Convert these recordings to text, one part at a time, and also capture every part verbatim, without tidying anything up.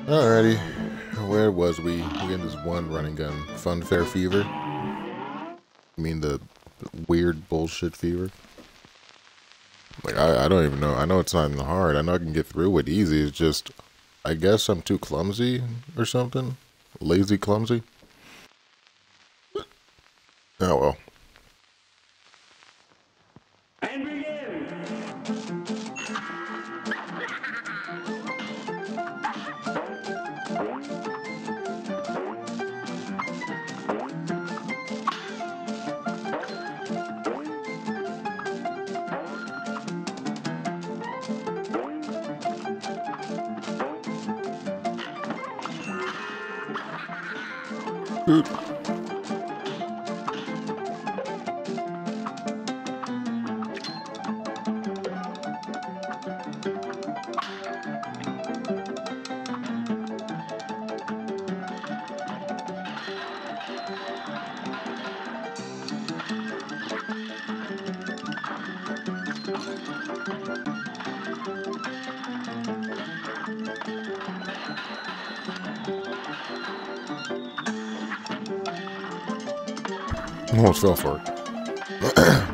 Alrighty, where was we? We in this one running gun. Funfair Fever? You mean the weird bullshit fever? Like, I, I don't even know. I know it's not even hard. I know I can get through it easy. It's just, I guess I'm too clumsy or something? Lazy clumsy? Oh well. And begin. Oop. Almost fell for it.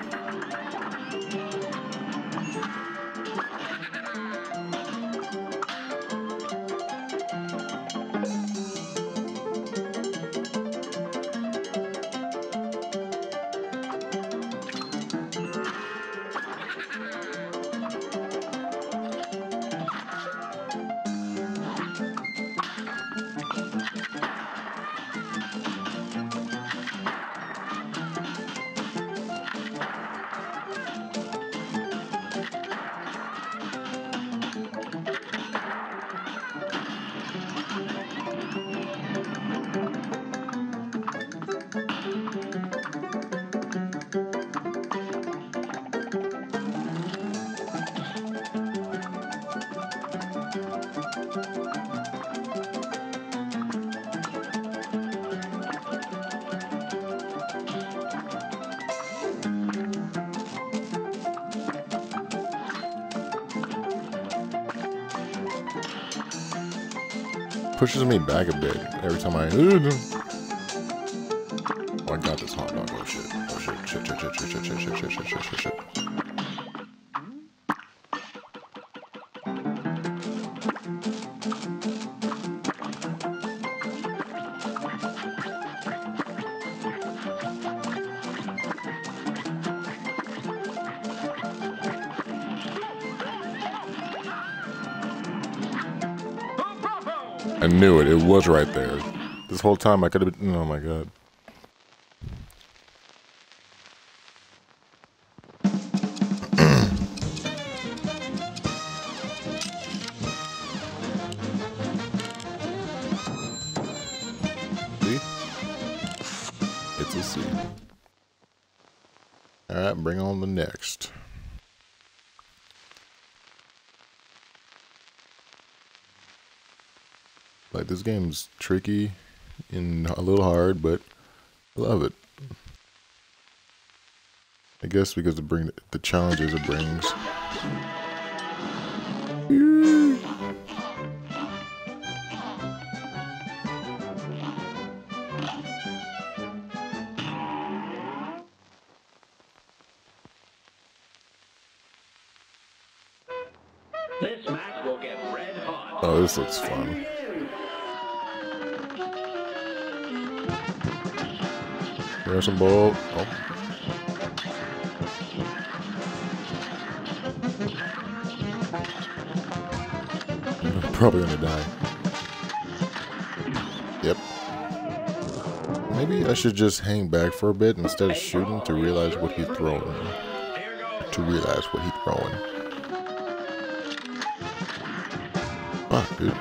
Pushes me back a bit every time I. Oh, I got this hot dog. Oh shit. Oh shit. Shit, shit, shit, shit, shit, shit, shit, shit, shit, shit, shit, shit. I knew it. It was right there. This whole time I could have been. Oh my god. See? It's a C. Alright, bring on the next. Like, this game's tricky and a little hard, but I love it. I guess because it bring the challenges it brings. This match will get red hot. Oh, this looks fun. There's some ball. Oh. I'm probably gonna die. Yep. Maybe I should just hang back for a bit instead of shooting to realize what he's throwing. To realize what he's throwing. Ah, dude.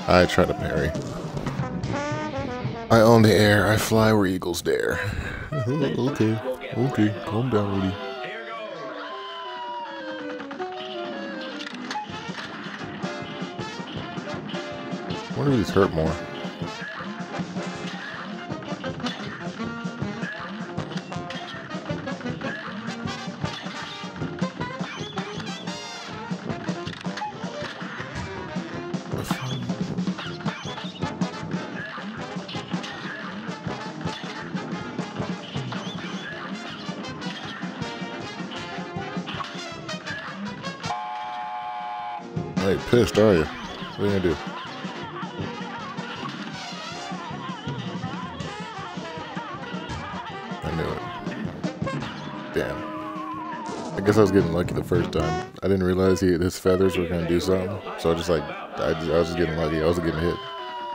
I try to parry. I own the air. I fly where eagles dare. Okay. Okay. Calm down, Rudy. I wonder if these hurt more. Hey, pissed, are you? What are you gonna do? I knew it. Damn. I guess I was getting lucky the first time. I didn't realize he, his feathers were gonna do something, so I just like, I, just, I was just getting lucky. I wasn't getting hit.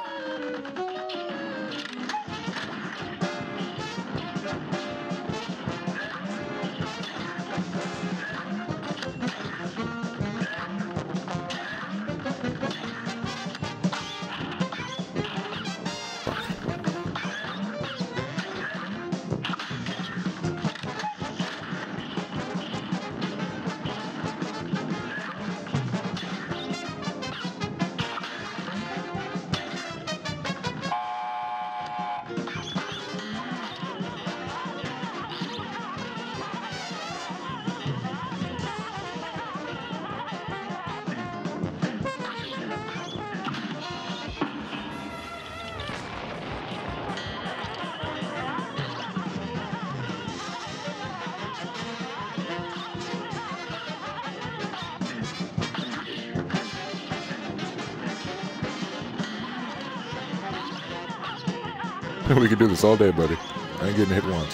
We could do this all day, buddy. I ain't getting hit once.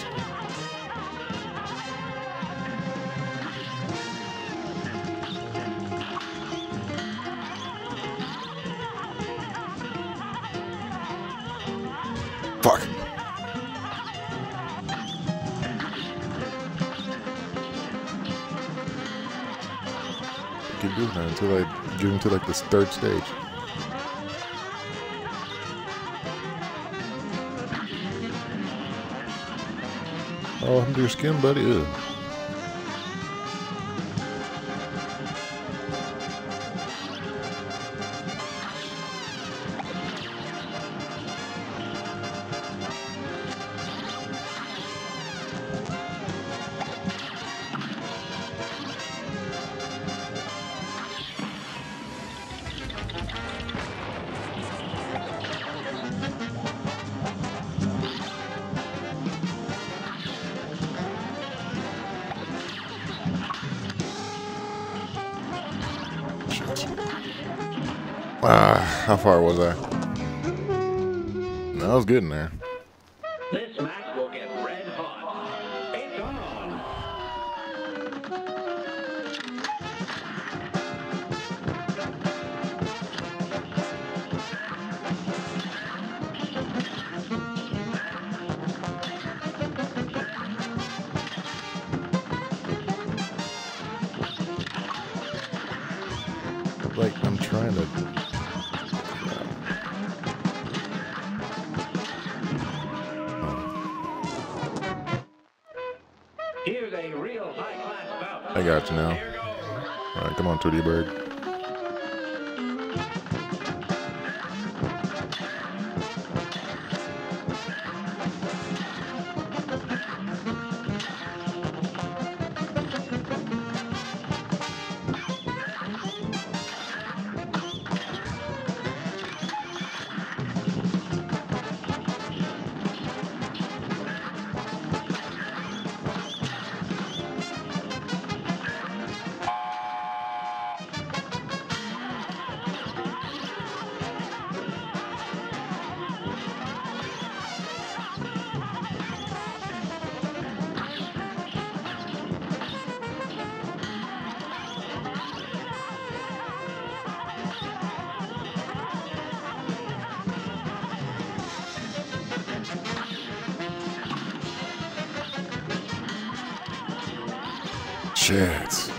Fuck. Keep doing that until I get into like this third stage. Oh, under your skin, buddy. Ew. Ah, how far was I? No, I was getting there. This match will get red hot. It's on. Like, I'm trying to... Here's a real high-class bout. I got you now. Alright, come on, Tweety Bird. Shit.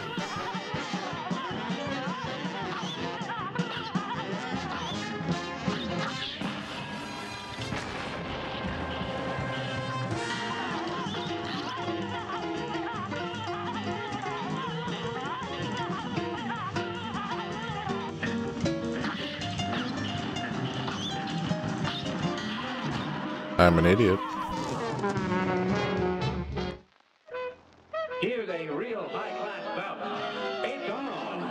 I'm an idiot. Here's a real high-class bout. It's on.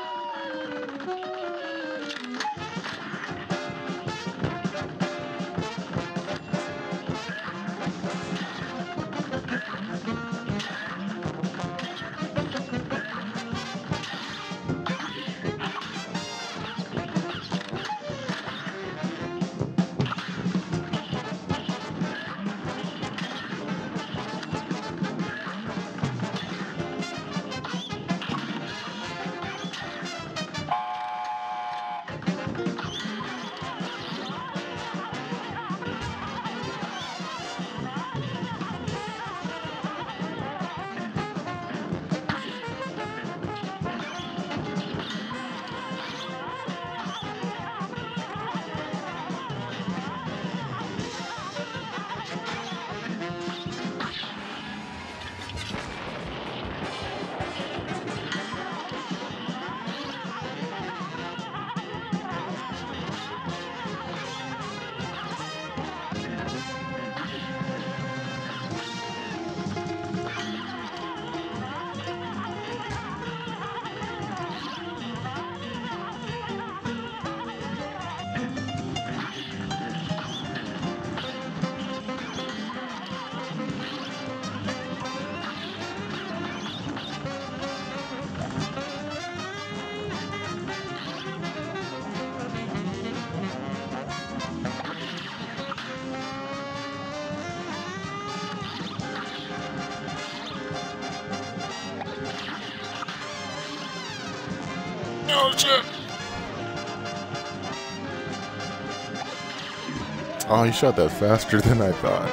Oh shit! Oh, he shot that faster than I thought.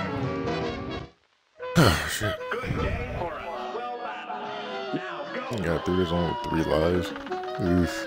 Oh shit! Good day for a well battle. Now go. He got through this one with three lives. Oof.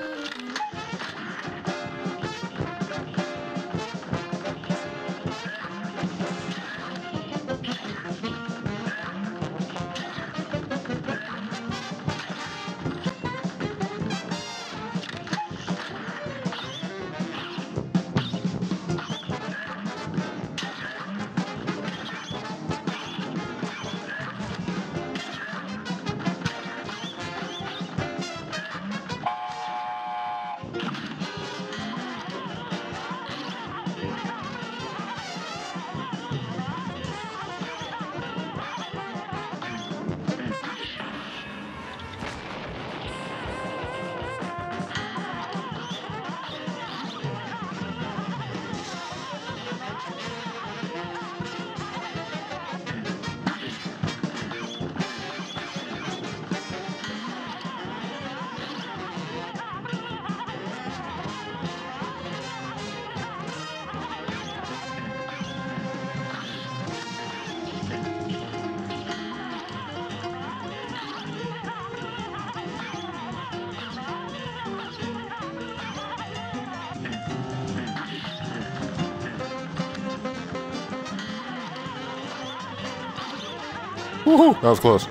Woohoo! That was close.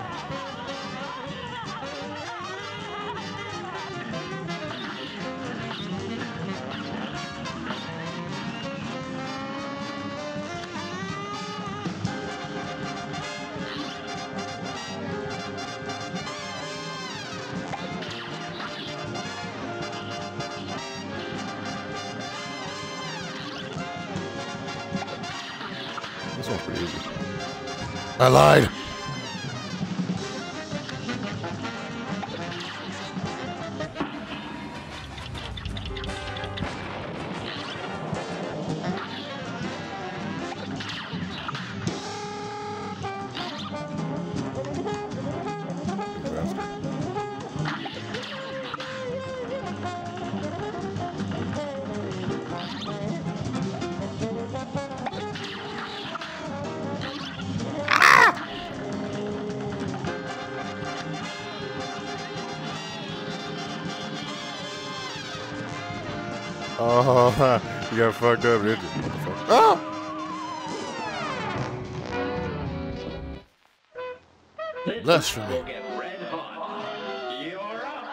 This one's pretty easy. I lied. Oh, you got fucked up, didn't you? Motherfucker. Oh! This Less for match me. will get red hot. You're up.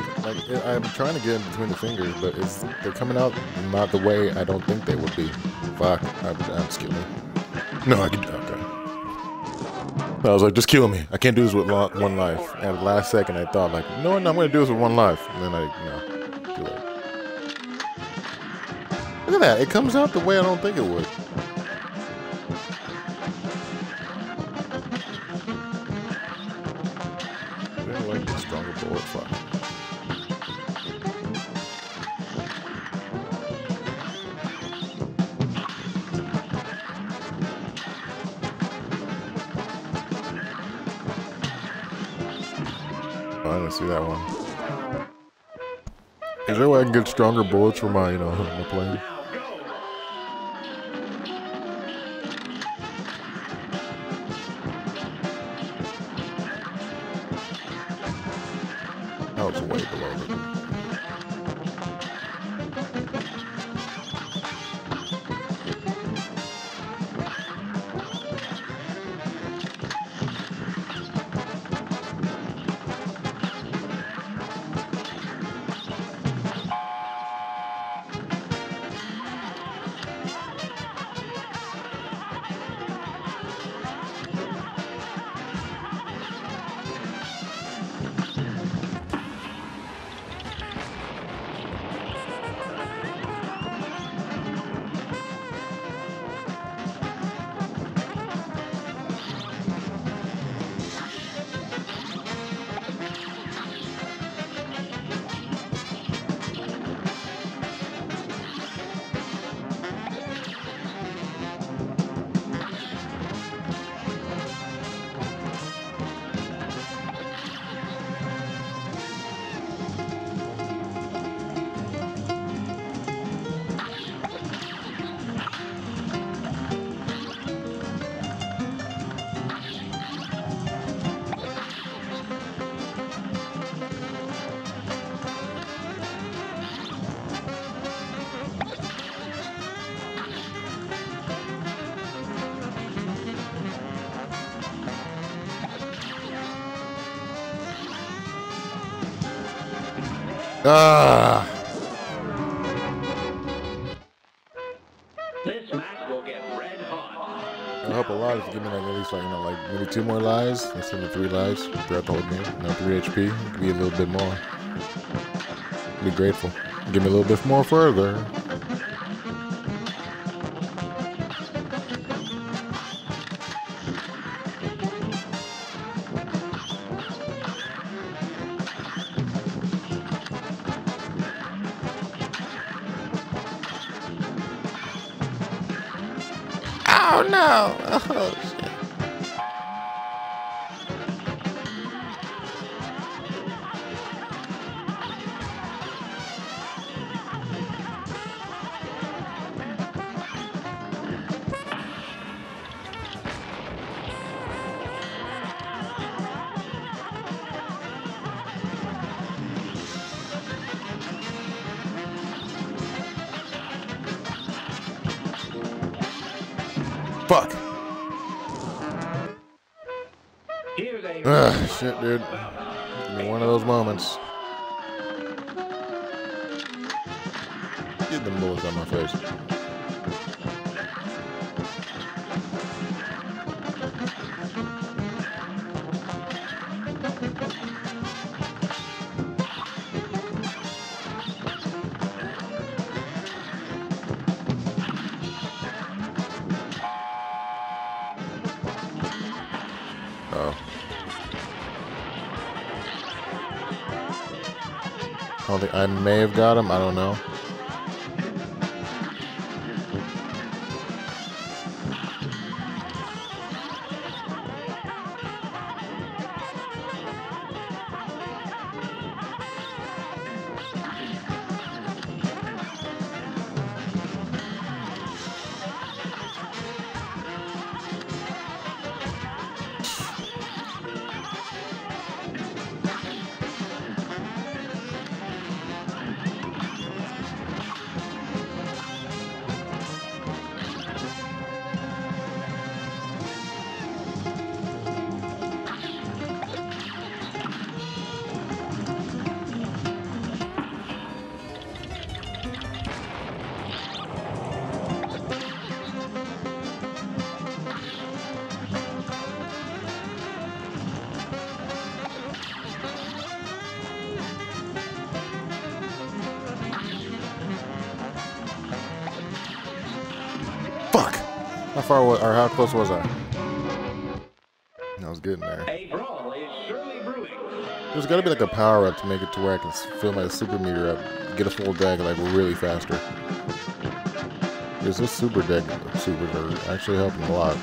Like it, I'm trying to get in between the fingers, but it's they're coming out not the way I don't think they would be. Fuck, I, I'm just kidding. No, I can. Okay. I was like, just kill me. I can't do this with lo one life. And at the last second, I thought like, no, I'm going to do this with one life. And then I, no, too late. Look at that. It comes out the way I don't think it would. Anyway, get stronger bullet. Fuck. Oh, I didn't see that one. Is there a way I can get stronger bullets for my, you know, my plane? That was way below it. Ah! This match will get red hot. It'll help a lot if you give me like at least like, you know, like maybe two more lives instead of three lives throughout the whole game. You know, three H P. It could be a little bit more. I'd be grateful. Give me a little bit more further. Oh no! Oh shit. Fuck. Here's a Ugh, shit, dude. Give me one of those moments. Get them bullets on my face. Oh. I don't think I may have got him. I don't know. How far was, or how close was I? I was getting there. A brawl is surely brewing. There's got to be like a power up to make it to where I can fill my super meter up, get a full deck like really faster. Because this super deck supers are actually helping a lot.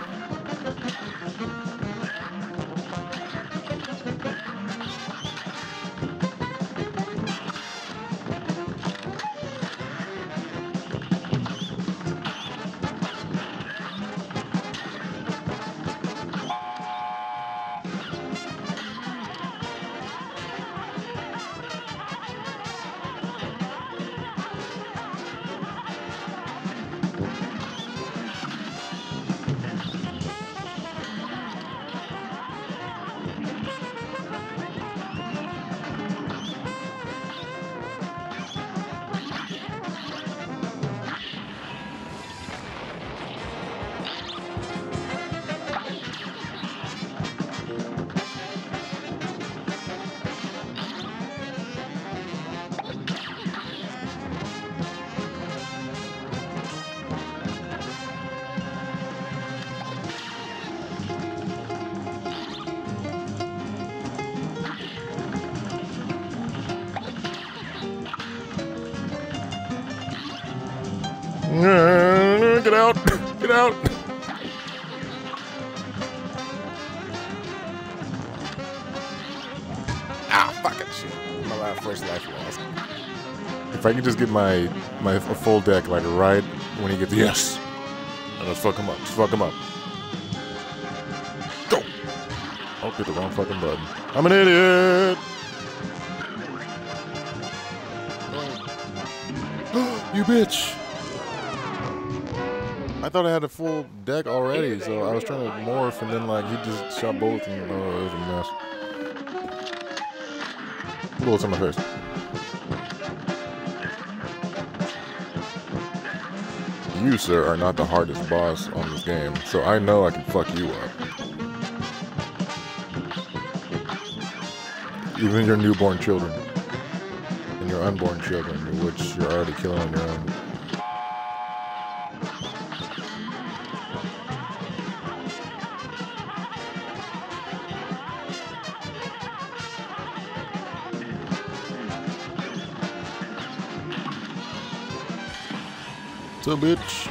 Get out! Get out! Ah, fucking shit. My last first life lost. If I can just get my my full deck like right when he gets yes. And let's fuck him up. Just fuck him up. Go! I'll get the wrong fucking button. I'm an idiot! You bitch! I thought I had a full deck already, so I was trying to morph, and then like he just shot both, and oh, it was a mess. Bullets in my face. You, sir, are not the hardest boss on this game, so I know I can fuck you up. Even your newborn children. And your unborn children, which you're already killing on your own. So, bitch.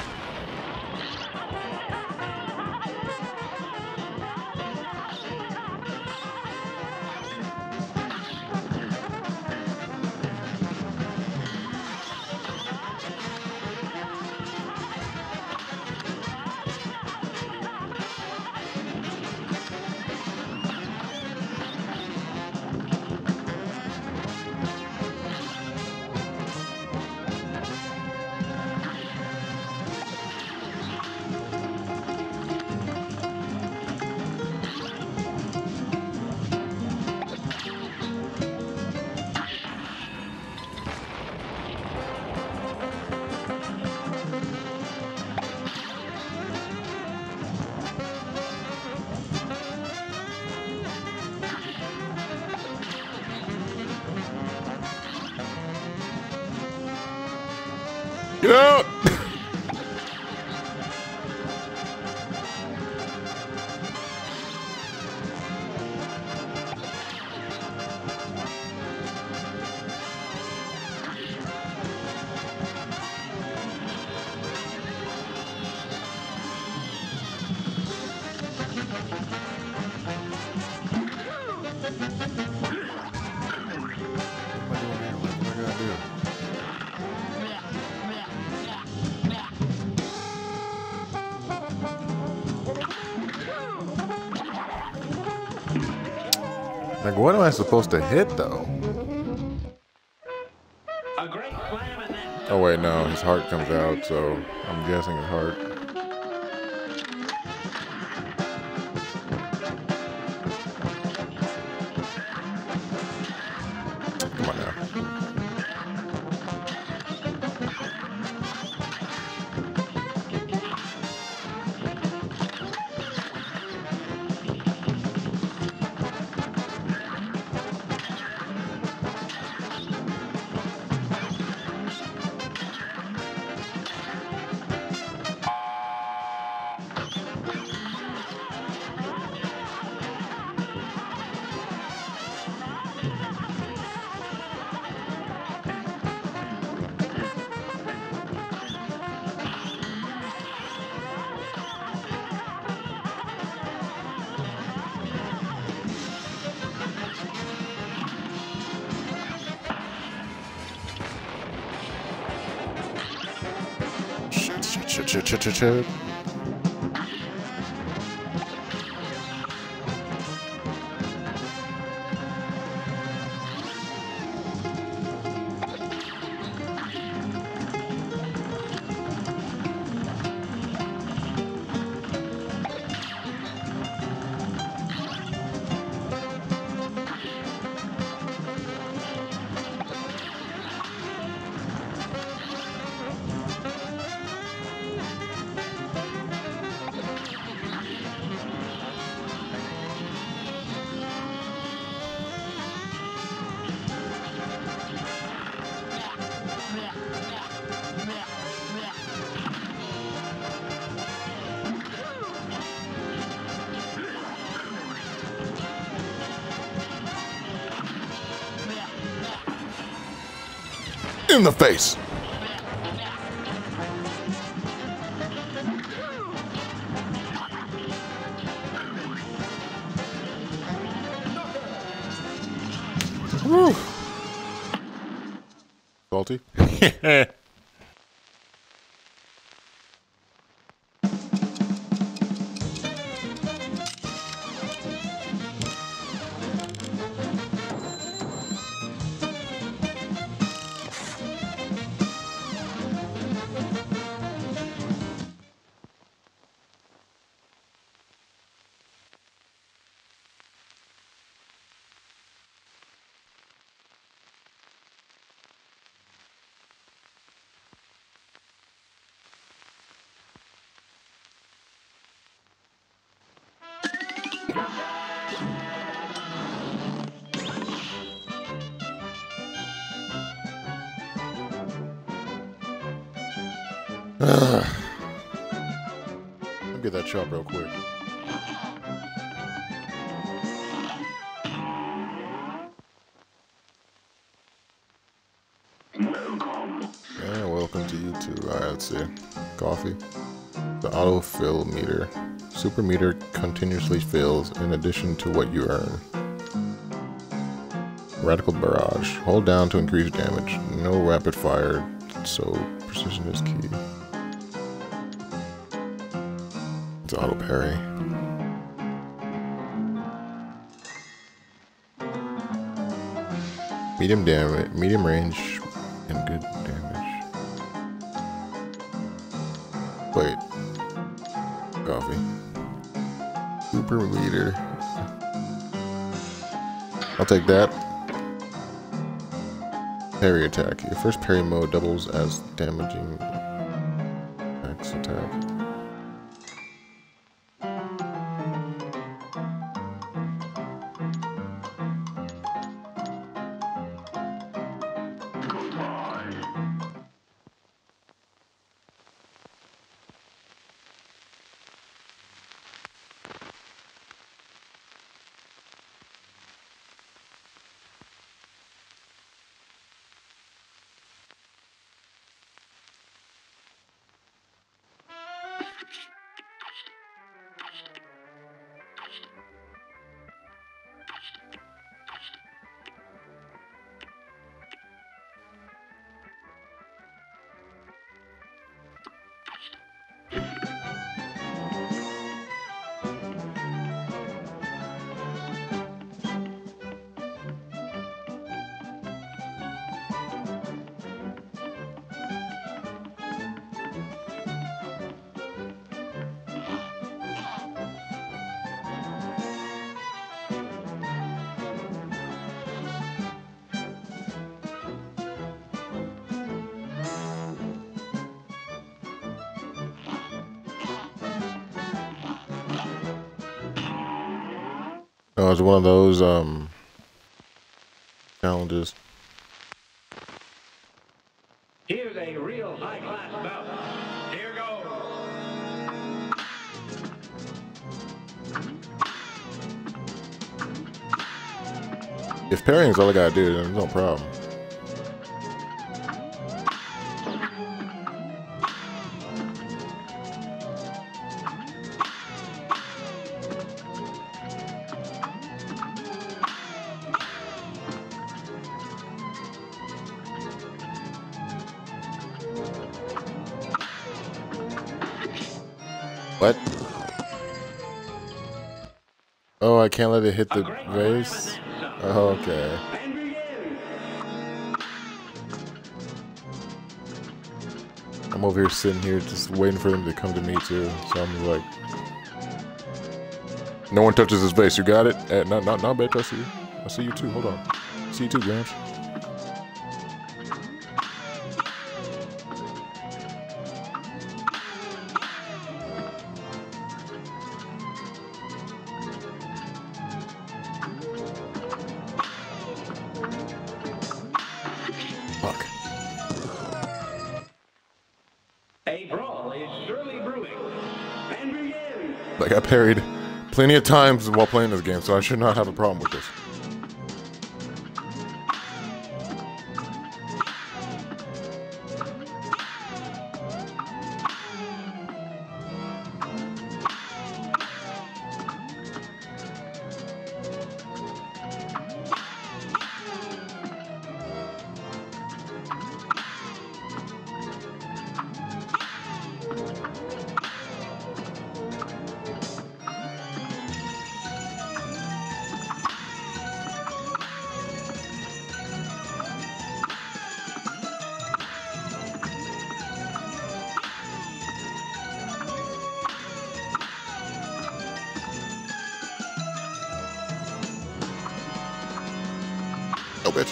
Get out! Like, what am I supposed to hit, though? A great slam and then Oh, wait, no. His heart comes out, so I'm guessing his heart. Come on now. shit, shit, shit, shit, shit. In the face. Woo. Salty. Let me get that chop real quick. Yeah, welcome to YouTube. Alright, let's see. Coffee. The autofill meter. Super meter continuously fills in addition to what you earn. Radical barrage. Hold down to increase damage. No rapid fire, so precision is key. It's auto parry. Medium damage, medium range, and good damage. Wait. Coffee. Super meter. I'll take that. Parry attack. Your first parry mode doubles as damaging max attack. Oh, it's one of those um challenges. Here's a real high-class bout. Here goes. If parrying is all I gotta do, then there's no problem. What? Oh, I can't let it hit the vase? Oh, okay. I'm over here sitting here just waiting for them to come to me too. So I'm like, no one touches this vase. You got it? Eh, not, not, not bitch. I see you. I see you too. Hold on. I see you too, Gramps. Fuck. A brawl is surely brewing. And begin. Like, I parried plenty of times while playing this game, so I should not have a problem with this. Oh, bitch.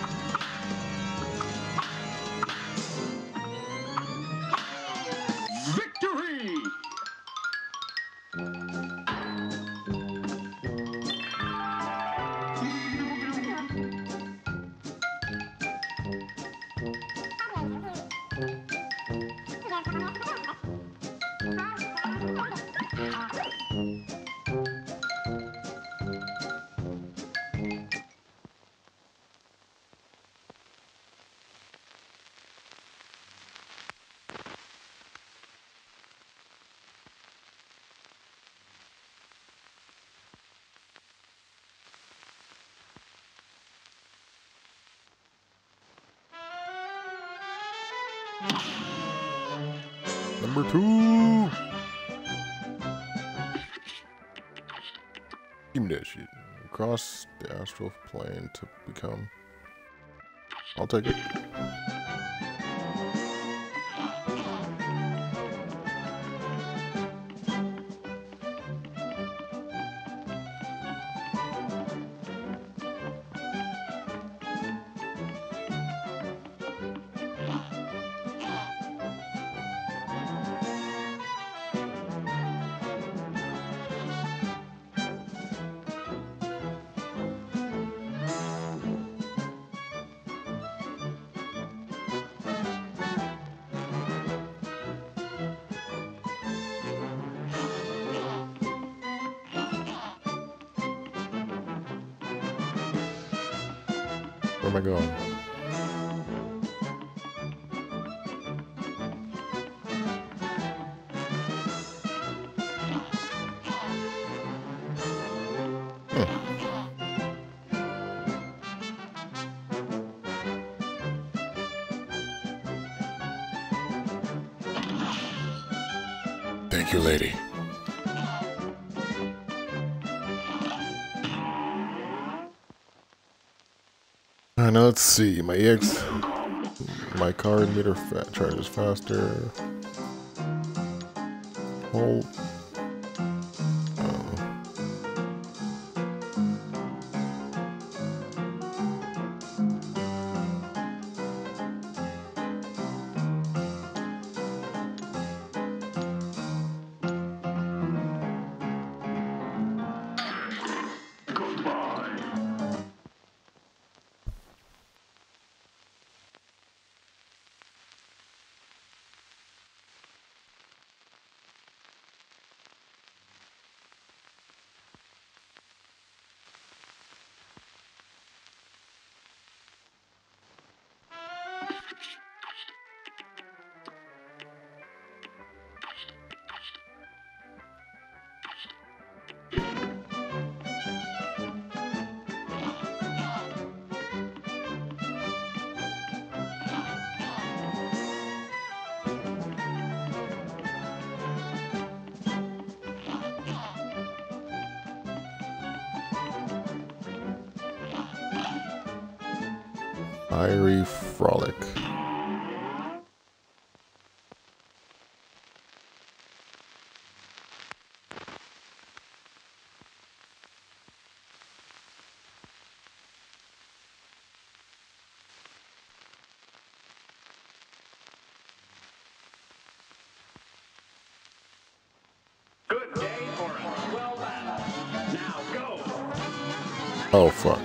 Victory! Number two. Give me that shit. Across the astral plane to become. I'll take it. Where am I going? Thank you, lady. Alright, now let's see. My E X, my car meter fat charges faster. Hold. Oh. Fiery Frolic. Good day for a swell battle. Now go. Oh, fuck.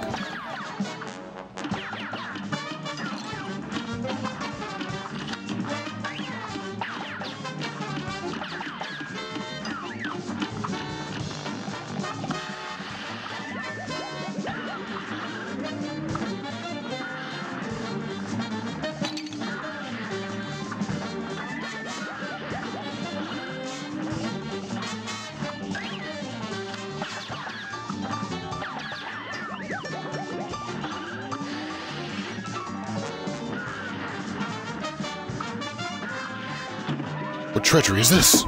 What treachery is this?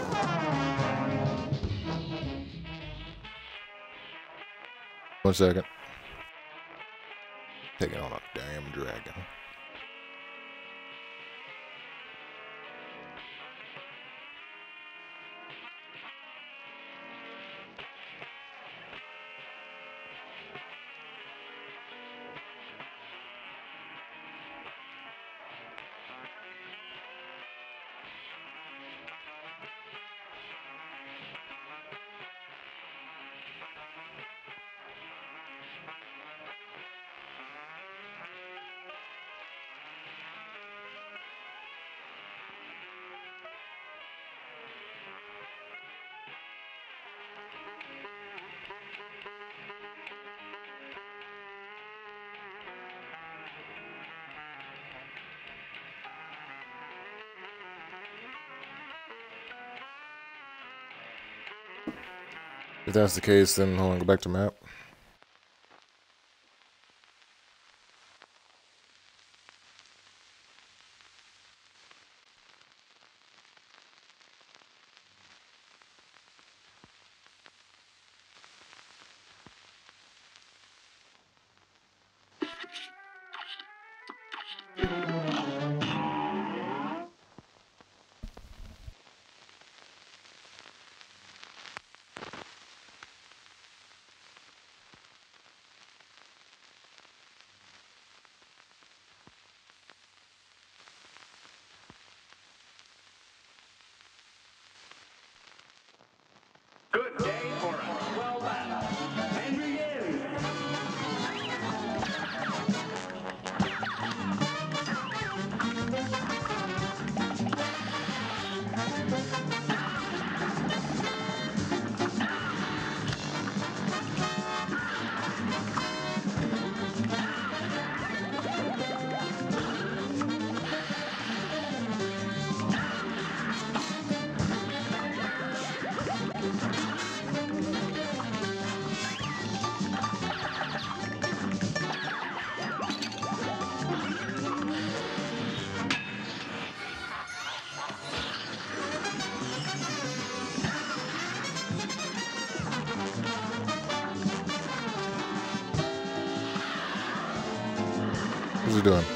One second. Taking on a damn dragon. If that's the case, then hold on, go back to map. Good day for a swell battle. And begin. What's he doing?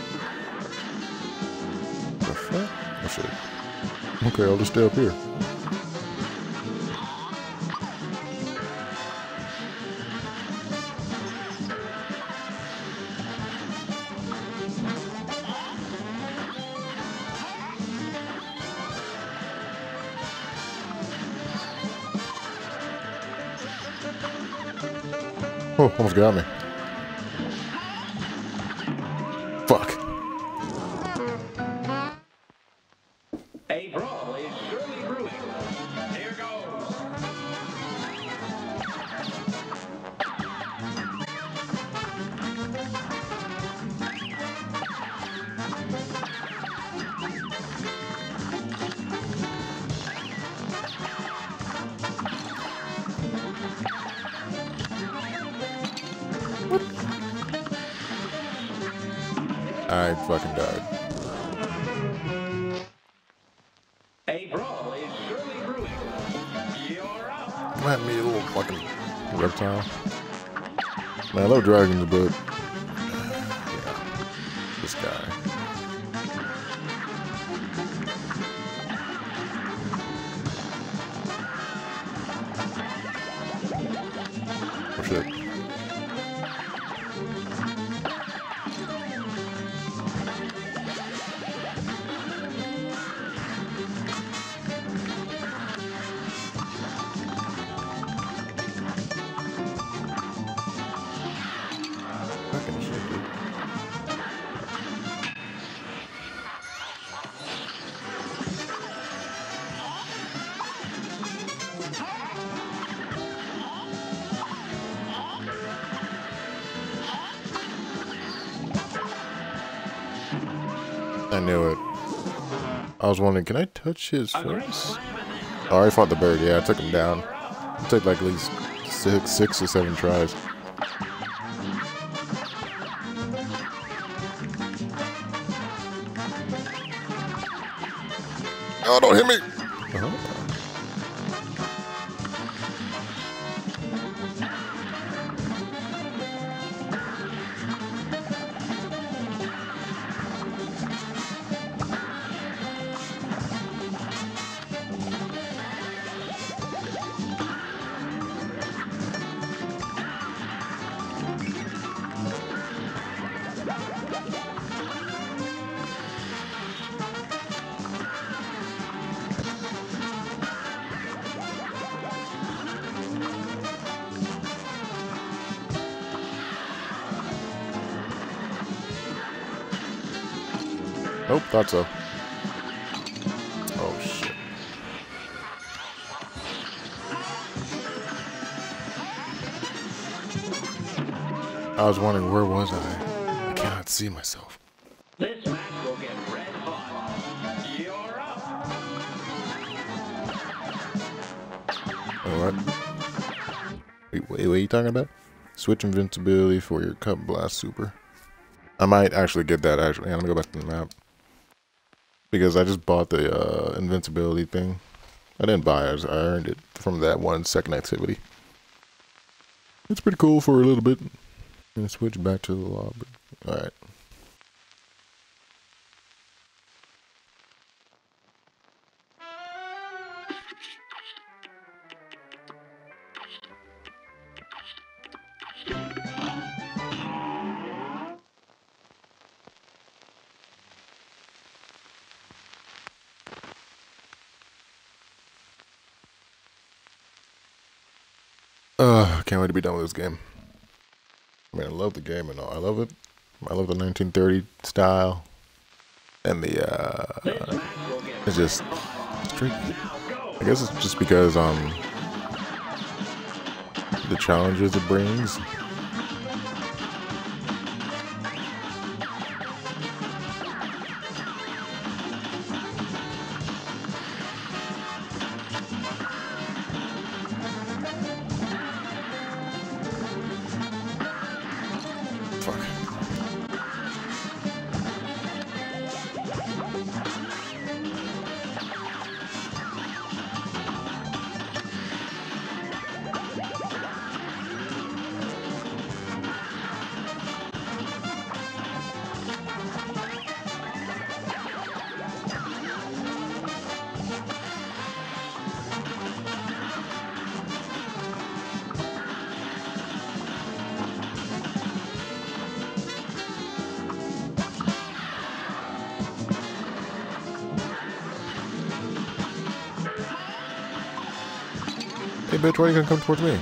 The fuck? Oh shit. Okay, I'll just stay up here. Oh, almost got me. Fuck. A brawl is surely brewing. Here goes. I fucking died. A brawl is surely brewing. You're up. Let me a little fucking reptile. Man, I love dragons, but yeah. guy. Oh shit. Fucking shit, dude. I knew it. I was wondering, can I touch his A great face? slam in there. Oh, I already fought the bird. Yeah, I took him down. It took like at least six, six or seven tries. Oh, don't hit me! Uh-huh. Nope, thought so. Oh shit. I was wondering, where was I? I cannot see myself. This match will get red hot. You're up. Oh, what? Wait, wait, what are you talking about? Switch invincibility for your Cup Blast Super. I might actually get that, actually. Yeah, let me go back to the map. Because I just bought the uh, invincibility thing. I didn't buy it, I earned it from that one second activity. It's pretty cool for a little bit. And switch back to the lobby. Alright. Uh, I can't wait to be done with this game. I mean, I love the game and all. I love it. I love the nineteen thirty style. And the, uh, it's just straight. I guess it's just because, um, the challenges it brings. Fuck. Hey bitch, why are you gonna come towards me?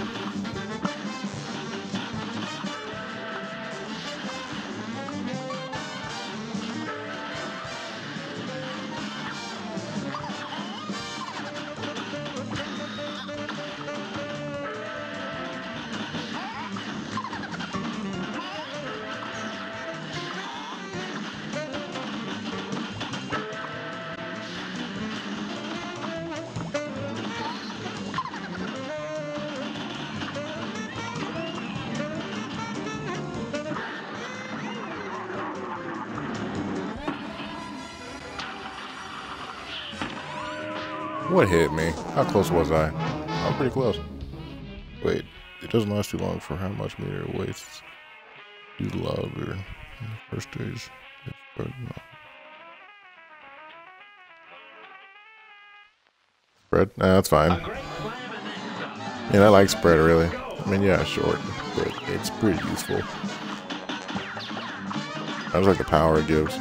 What hit me? How close was I? I was pretty close. Wait, it doesn't last too long for how much meter it wastes. You love her in the first days. Spread? Nah, that's fine. Yeah, I like spread, really. I mean, yeah, short, but it's pretty useful. I just like the power it gives.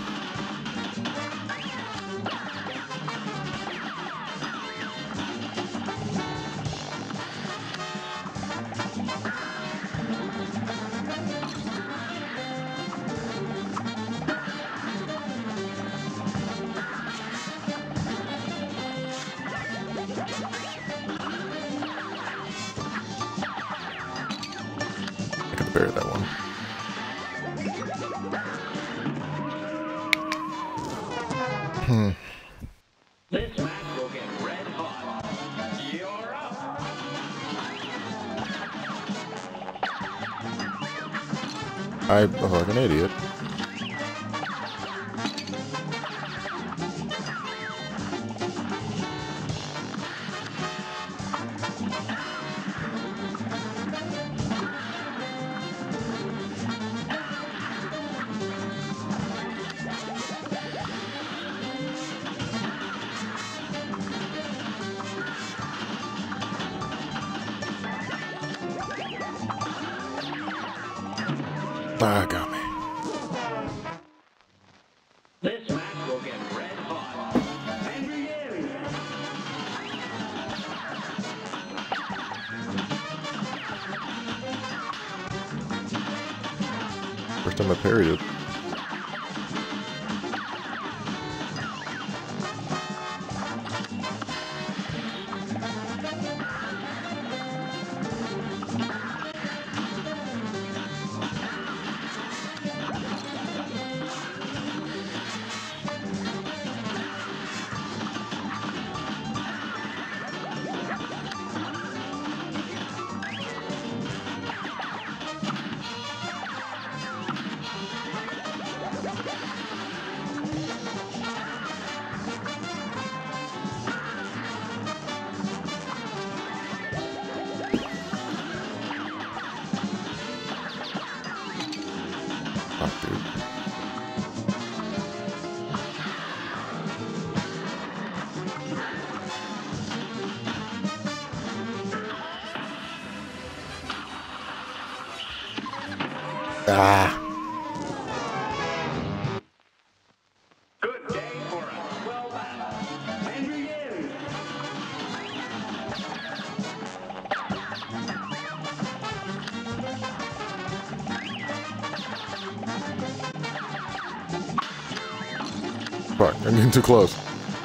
I can bury that one. Hmm. This match will get red hot. You're up. I look like an idiot. Ah, got me. This match will get red hot. And begin. First time I parried it. Oh, dude. Ah. Good day for a swell battle. And begin. Fuck, I'm getting too close.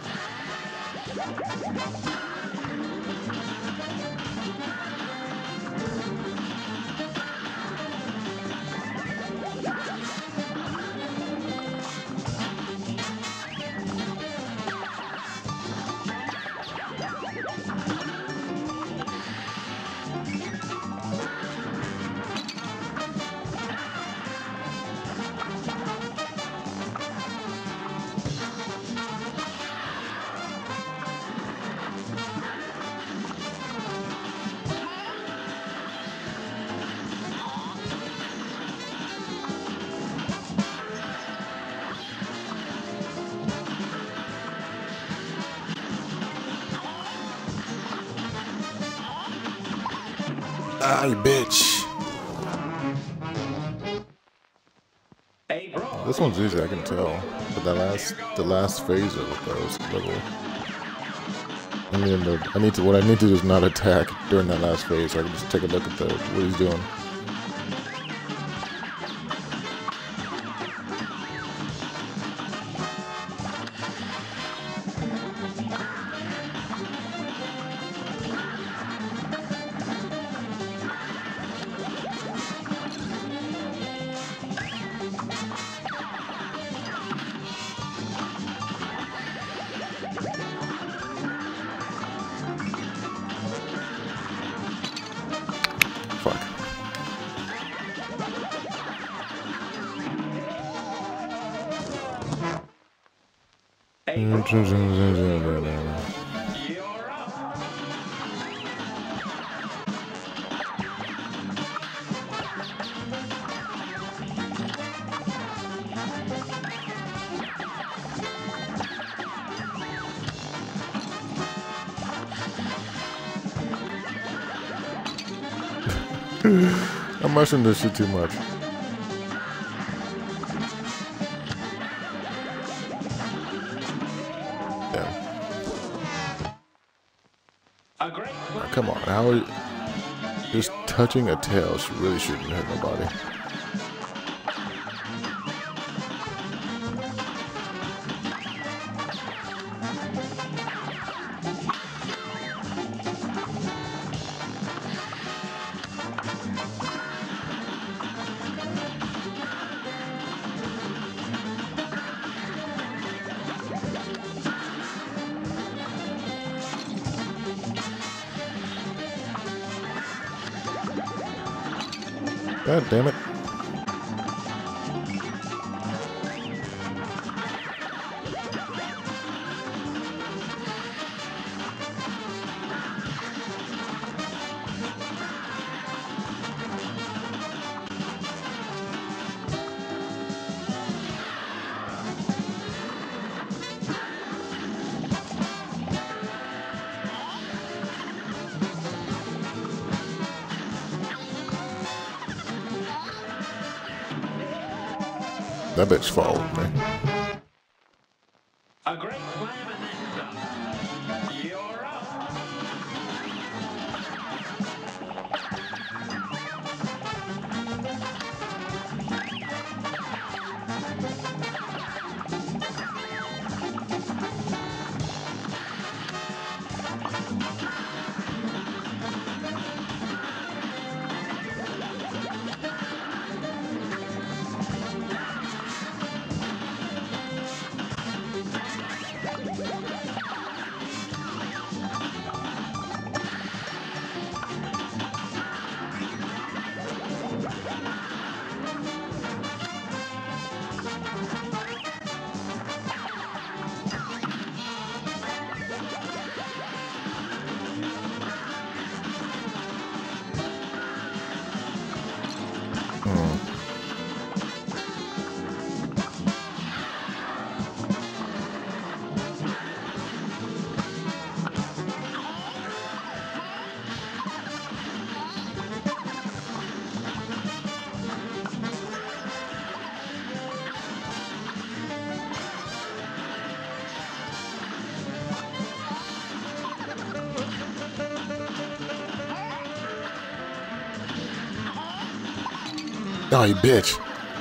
Ah, you bitch. A brawl. This one's easy, I can tell. But that last, the last phase of it, though, was a little. I need to. I need to. What I need to do is not attack during that last phase. So I can just take a look at the what he's doing. Fuck. A brawl. You're up. I'm mushing this shit too much. Damn. A great Oh, come on, how are you? Just touching a tail she really shouldn't hurt nobody. God damn it. That bitch followed me. A great slam and then some. You're up. Oh, you bitch.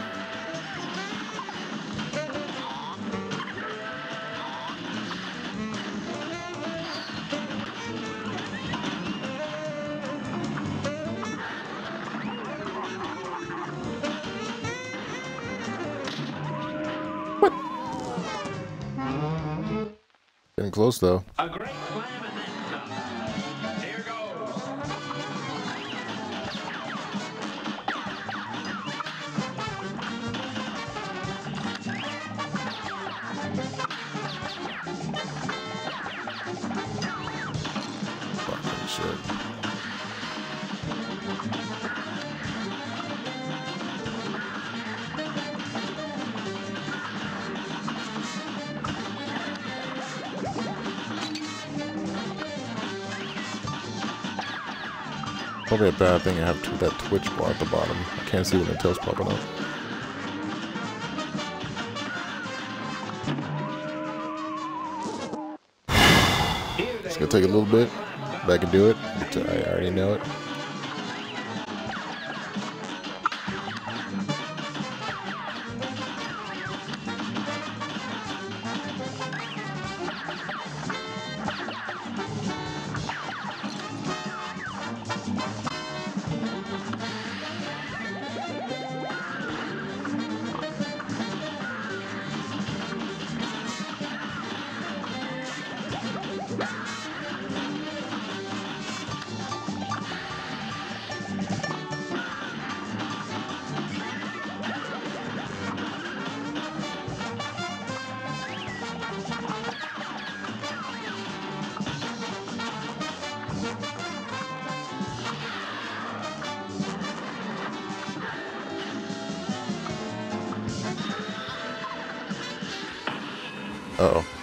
What? Getting close though. A great slam and then some. Here goes. Fucking shit. Probably a bad thing I have to that Twitch bar at the bottom. I can't see when the tail's popping up. It's gonna take a little bit, but I can do it. But I already know it. Uh oh.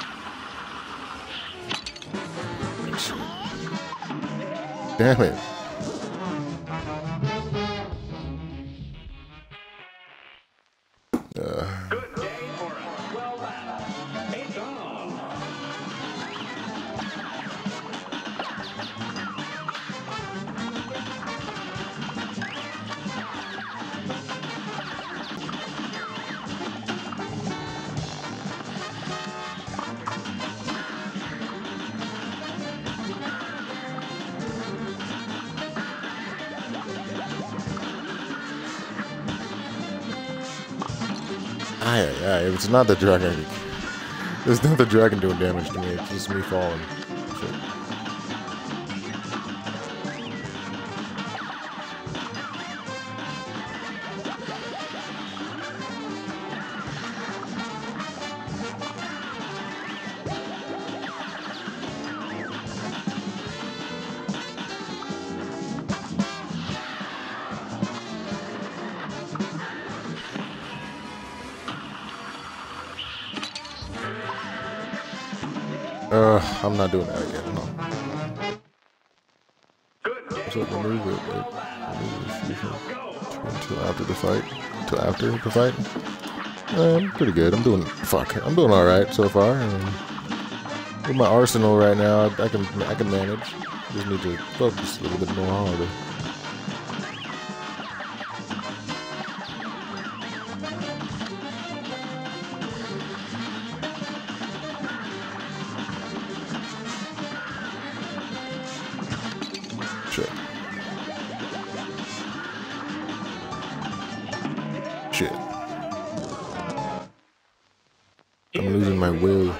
Damn it. Aye, aye, aye. It's not the dragon. It's not the dragon doing damage to me. It's just me falling. Shit. Uh, I'm not doing that again. No. So remove it. Like, remove this usually until after the fight. Until after the fight. Uh, I'm pretty good. I'm doing fuck. I'm doing all right so far. I mean, with my arsenal right now, I, I can I can manage. Just need to focus a little bit more harder. Shit. Shit. I'm losing my will.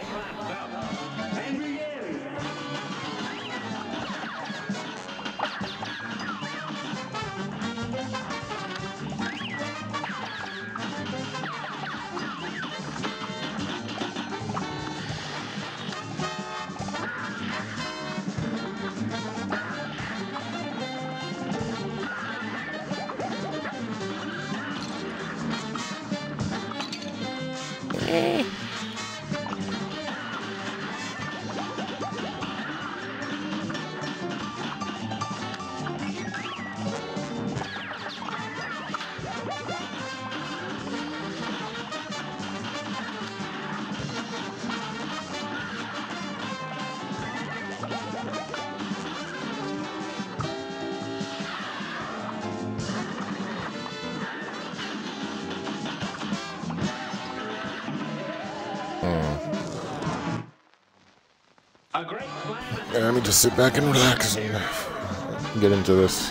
A great slam. Yeah, let me just sit back and relax and get into this.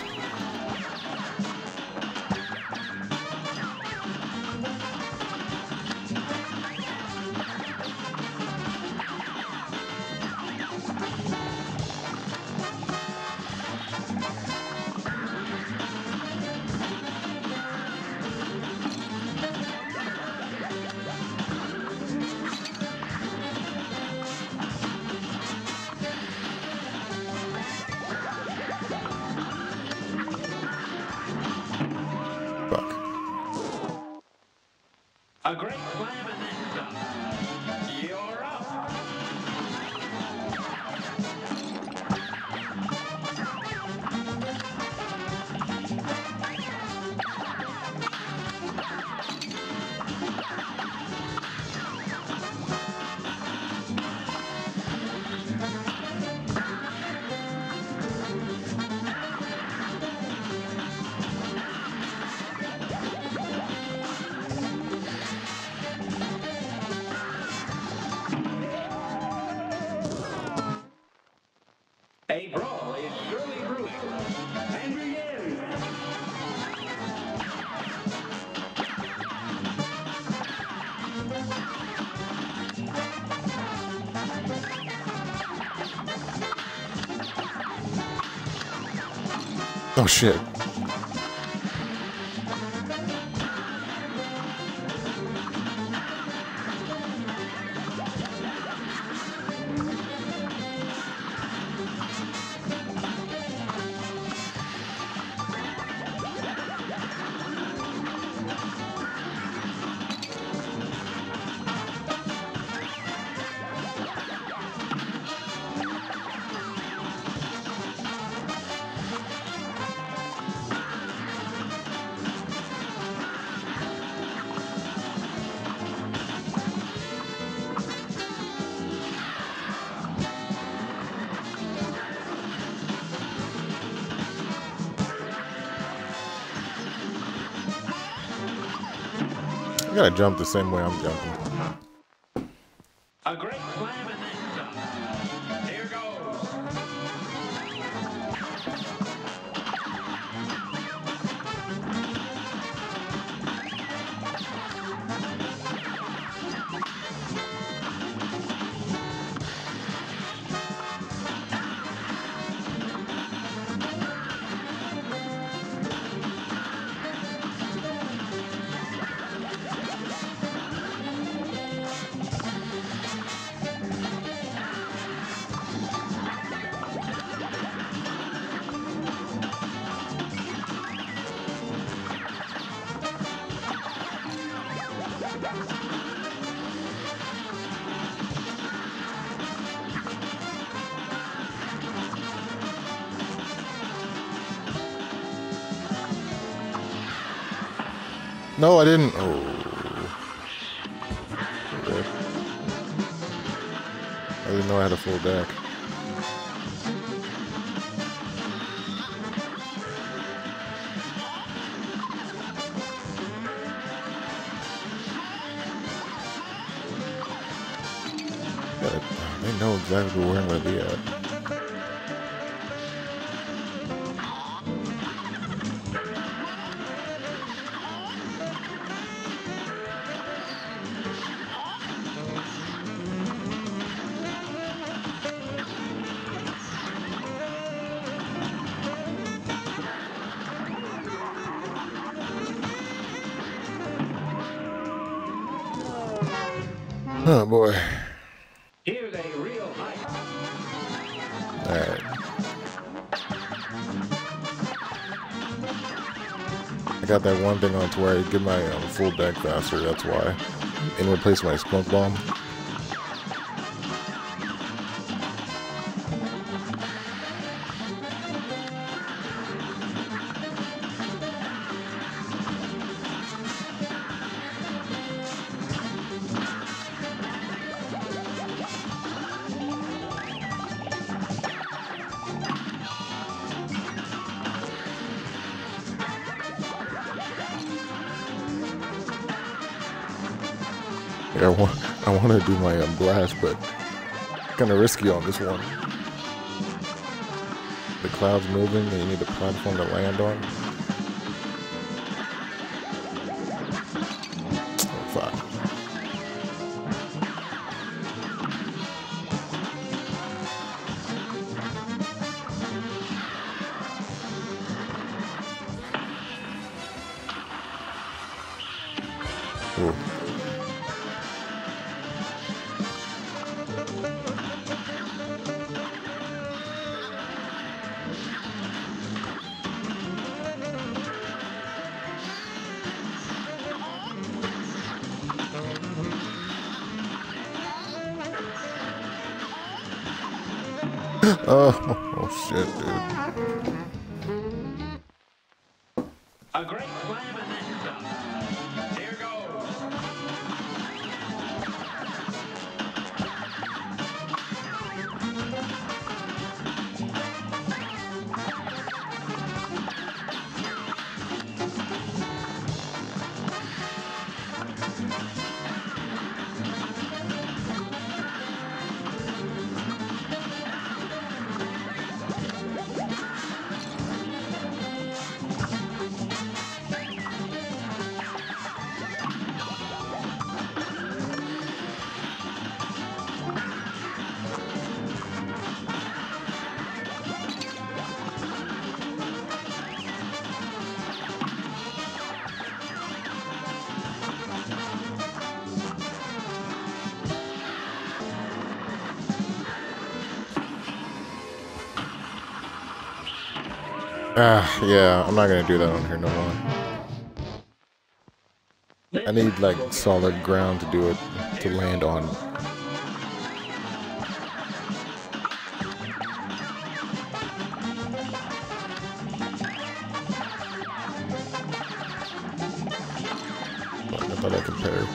A great slam and then some. You're up. A brawl is surely brewing. And begin. Oh shit. I gotta jump the same way I'm jumping. A great slam and then some. Here goes. No, I didn't. Oh. Okay. I didn't know I had a full deck. Yeah, they know exactly where I'm gonna be at. Oh boy. Here's a real hike. Alright. I got that one thing on to where I get my um, full deck faster, that's why. And replace my smoke bomb. Yeah, I want, I want to do my um, blast, but kind of risky on this one. The cloud's moving, and you need a platform to land on. Oh, fuck. Ooh. Oh, oh shit, dude. A great slam and then some. Here goes. Ah, yeah, I'm not gonna do that on here no more. I need like solid ground to do it, to land on. I thought I could pair.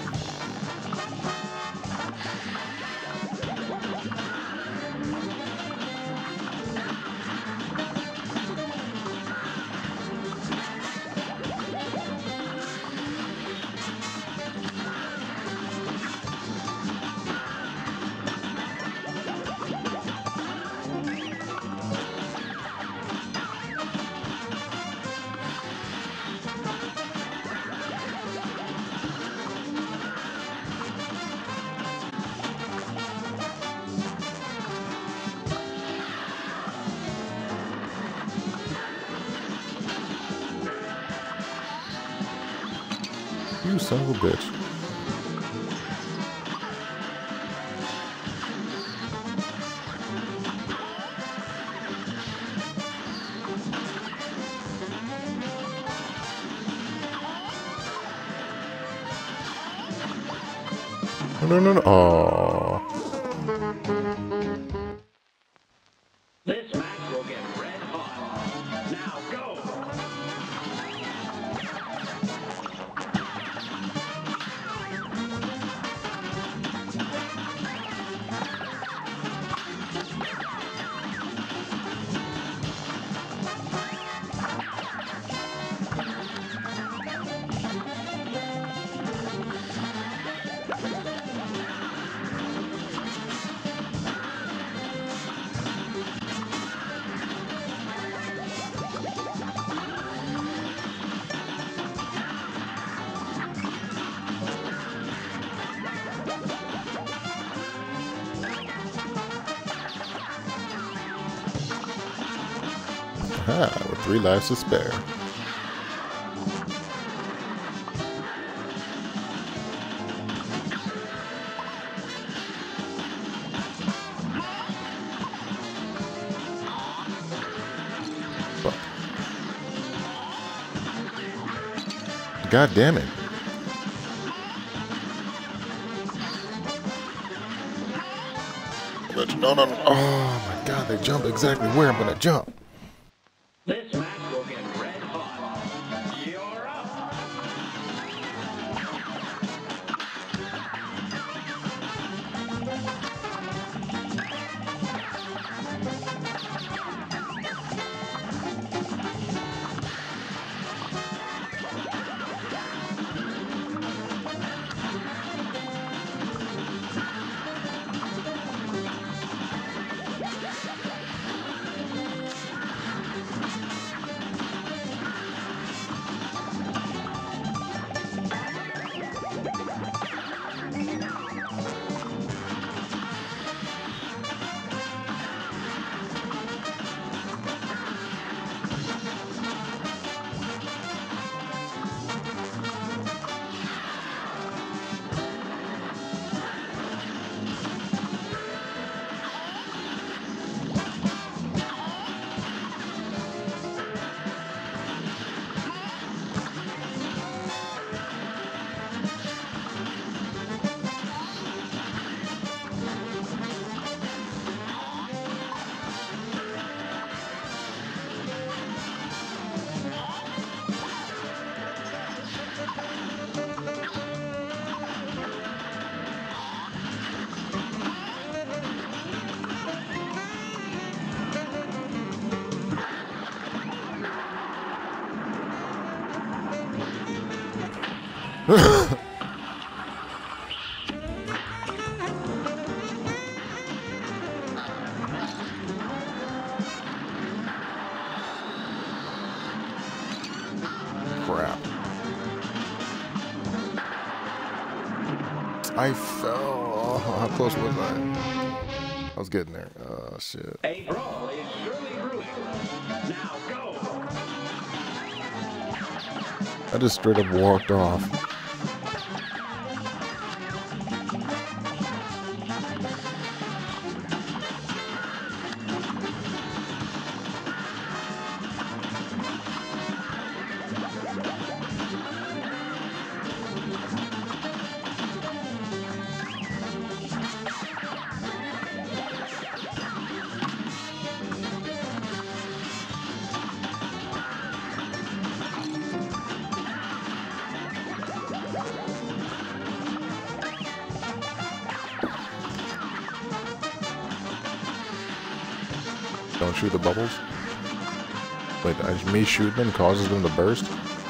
You son of a bitch. No, no, no. Oh. This match will get red hot. Now go. Haha, with three lives to spare. Fuck. God damn it. No, no, no. Oh my god, they jump exactly where I'm gonna jump. This match will get red hot. You're up. Crap. I fell. Oh, how close was I? I was getting there. Oh, shit. A brawl is surely brewing. Now go. I just straight up walked off. Don't shoot the bubbles. Wait, I- me shooting them causes them to burst?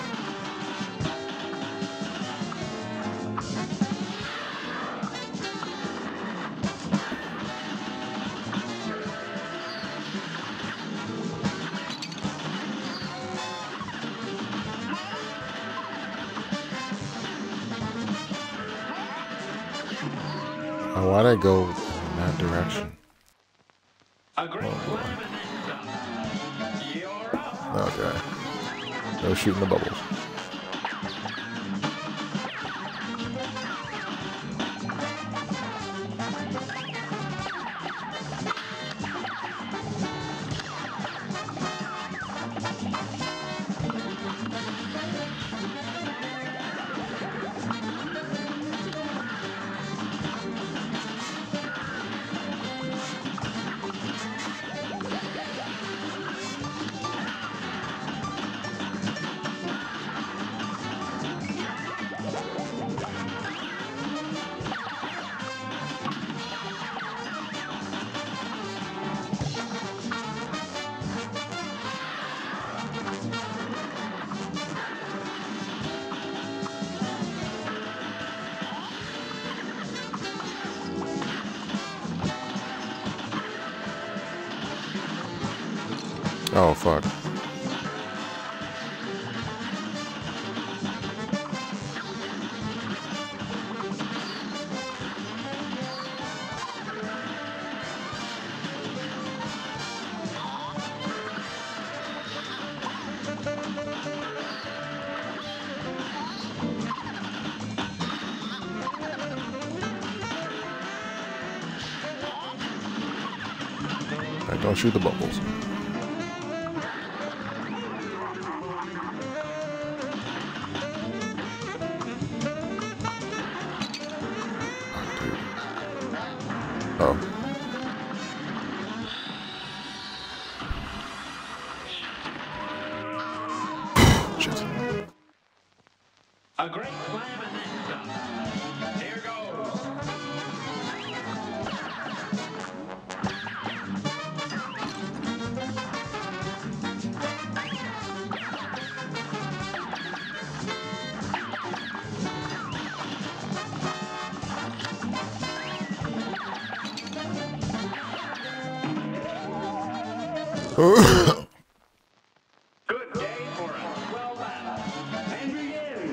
Oh, why'd I go in that direction? A great slam and then some. You're up. Okay. No shooting the bubbles. Oh, fuck. Alright, don't shoot the bubbles. Oh. Shit. A great slam and then some. Here goes. Good day for us. Well battled. And begin.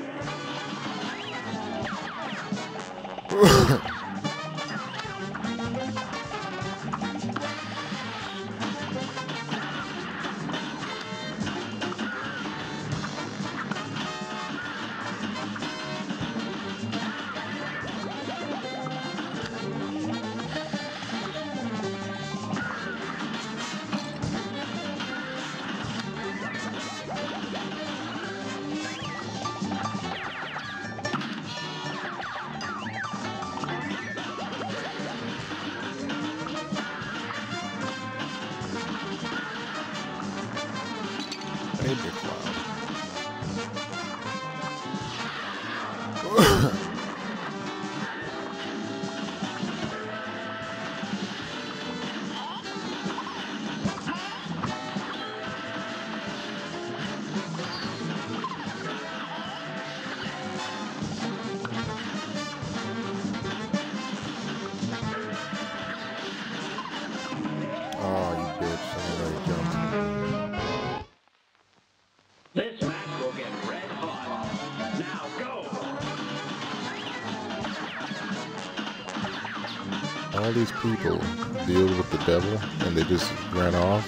Major cloud. Oh, you bitch. I already jumped. This match will get red hot. Now go. All these people deal with the devil and they just ran off.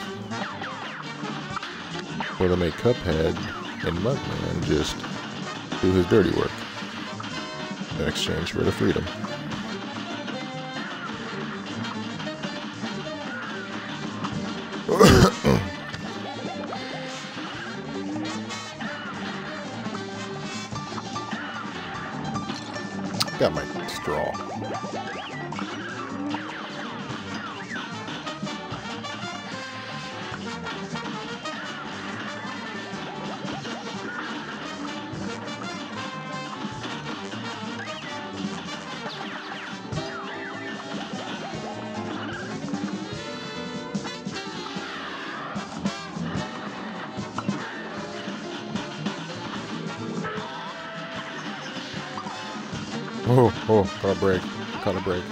Or they make Cuphead and Mugman just do his dirty work in exchange for the freedom. Got my straw. Oh, oh, caught a break. Caught a break.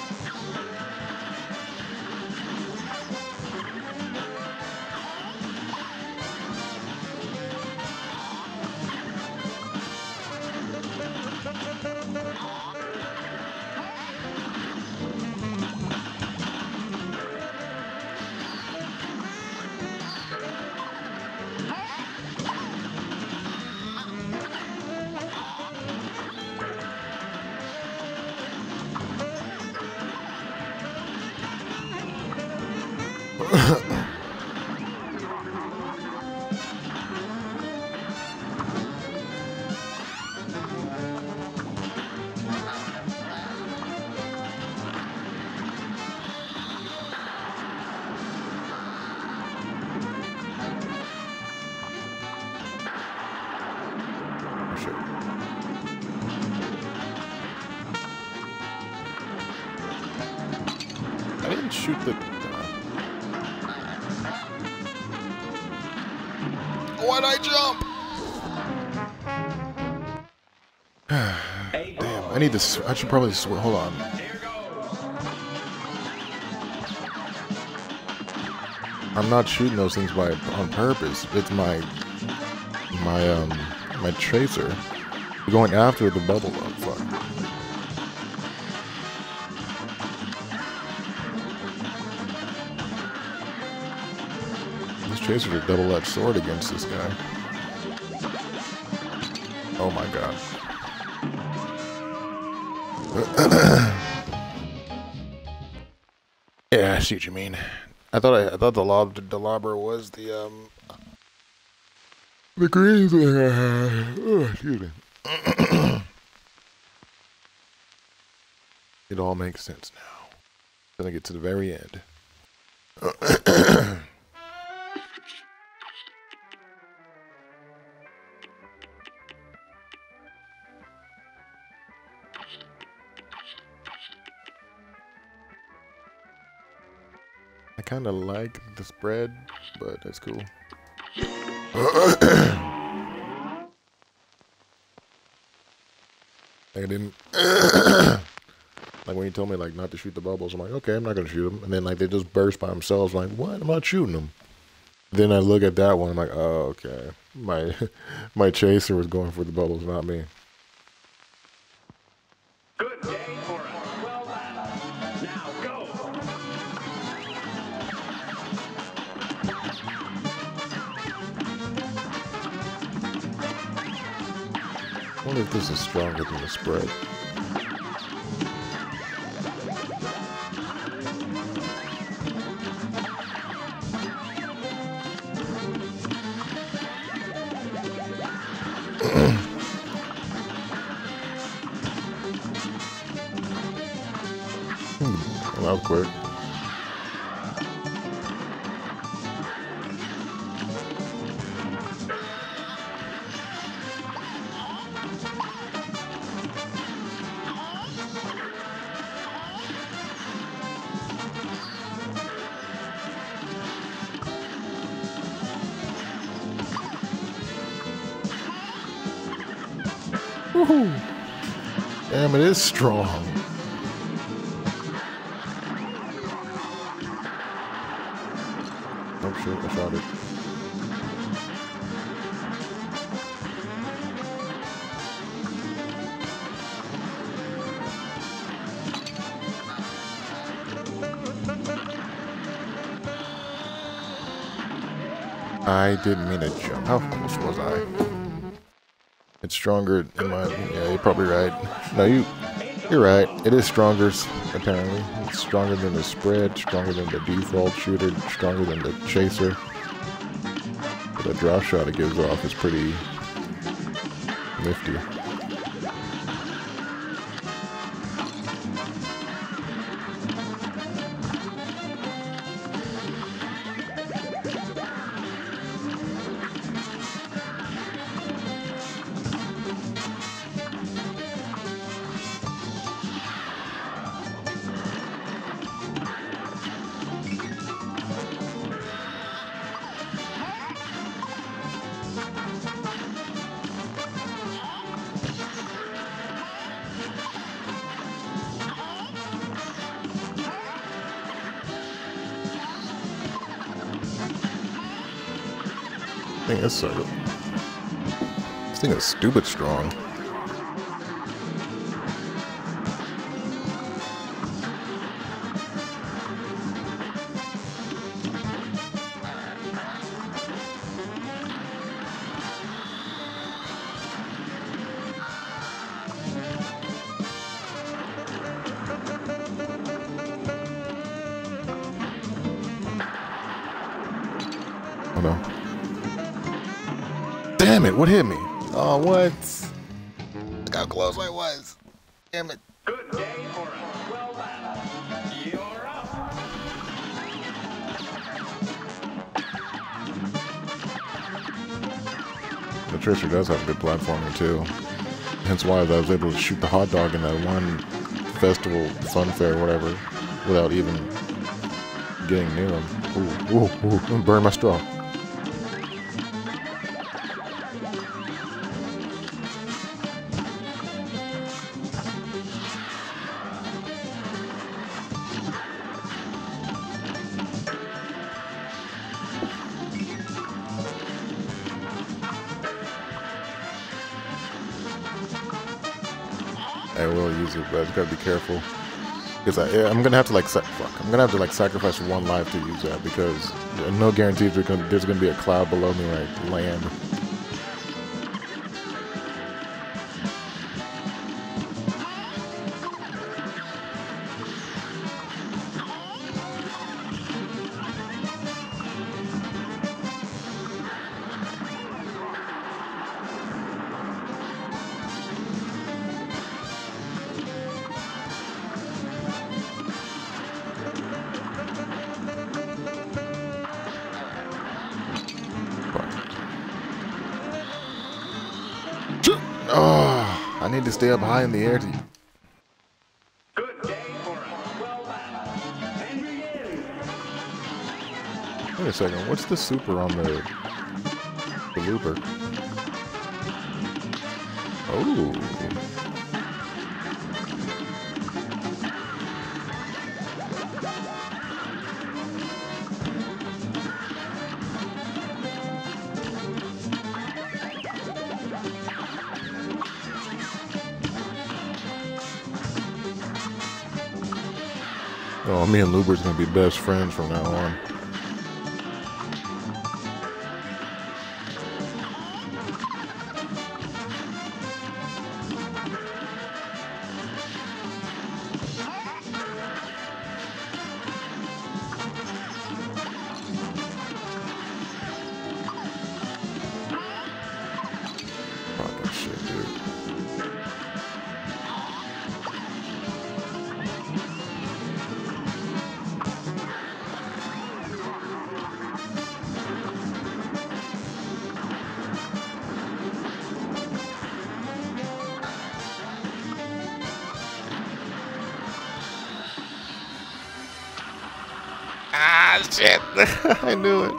I didn't shoot the... Why'd I jump? Damn, I need to... Sw I should probably sw Hold on. I'm not shooting those things by on purpose. It's my... My, um... My tracer. We're going after the bubble. Oh, fuck. Tracer's a double-edged sword against this guy. Oh my god. Yeah, I see what you mean. I thought I, I thought the lob the lobber was the um the green thing I had. Oh, excuse me. It all makes sense now. Then I get to the very end. I kind of like the spread, but that's cool. I didn't. Like when you told me like not to shoot the bubbles, I'm like, okay, I'm not gonna shoot them. And then like they just burst by themselves. I'm like, what? I'm not shooting them. Then I look at that one. I'm like, oh, okay. My my chaser was going for the bubbles, not me. Good day for us. Well done. Now go. I wonder if this is stronger than the spread. Hmm, well, that was quick. Woohoo! Damn, it is strong. Oh shit, I shot it. I didn't mean to jump. How close was I? It's stronger in my. Yeah, you're probably right. No, you. You're right. It is stronger, apparently. It's stronger than the spread, stronger than the default shooter, stronger than the chaser. But the drop shot it gives off is pretty nifty. I think it's so. This thing is stupid strong. Oh no. Damn it, what hit me? Oh, what? Look how close I was. Damn it. Good day for us. Well done. You're up. Patricia does have a good platforming too. Hence why I was able to shoot the hot dog in that one festival, fun fair, whatever, without even getting near him. Ooh, ooh, ooh, burn my straw. I will use it, but I just gotta be careful. Because I, I'm gonna have to like, fuck, I'm gonna have to like sacrifice one life to use that because no guarantees there's gonna, there's gonna be a cloud below me when I land. need to stay up high in the air to... Good day for us. Well done. And begin. Wait a second, what's the super on the... the looper? Oh. Oh, me and Lubert's gonna be best friends from now on. Fucking shit, dude. Ah, shit. I knew it.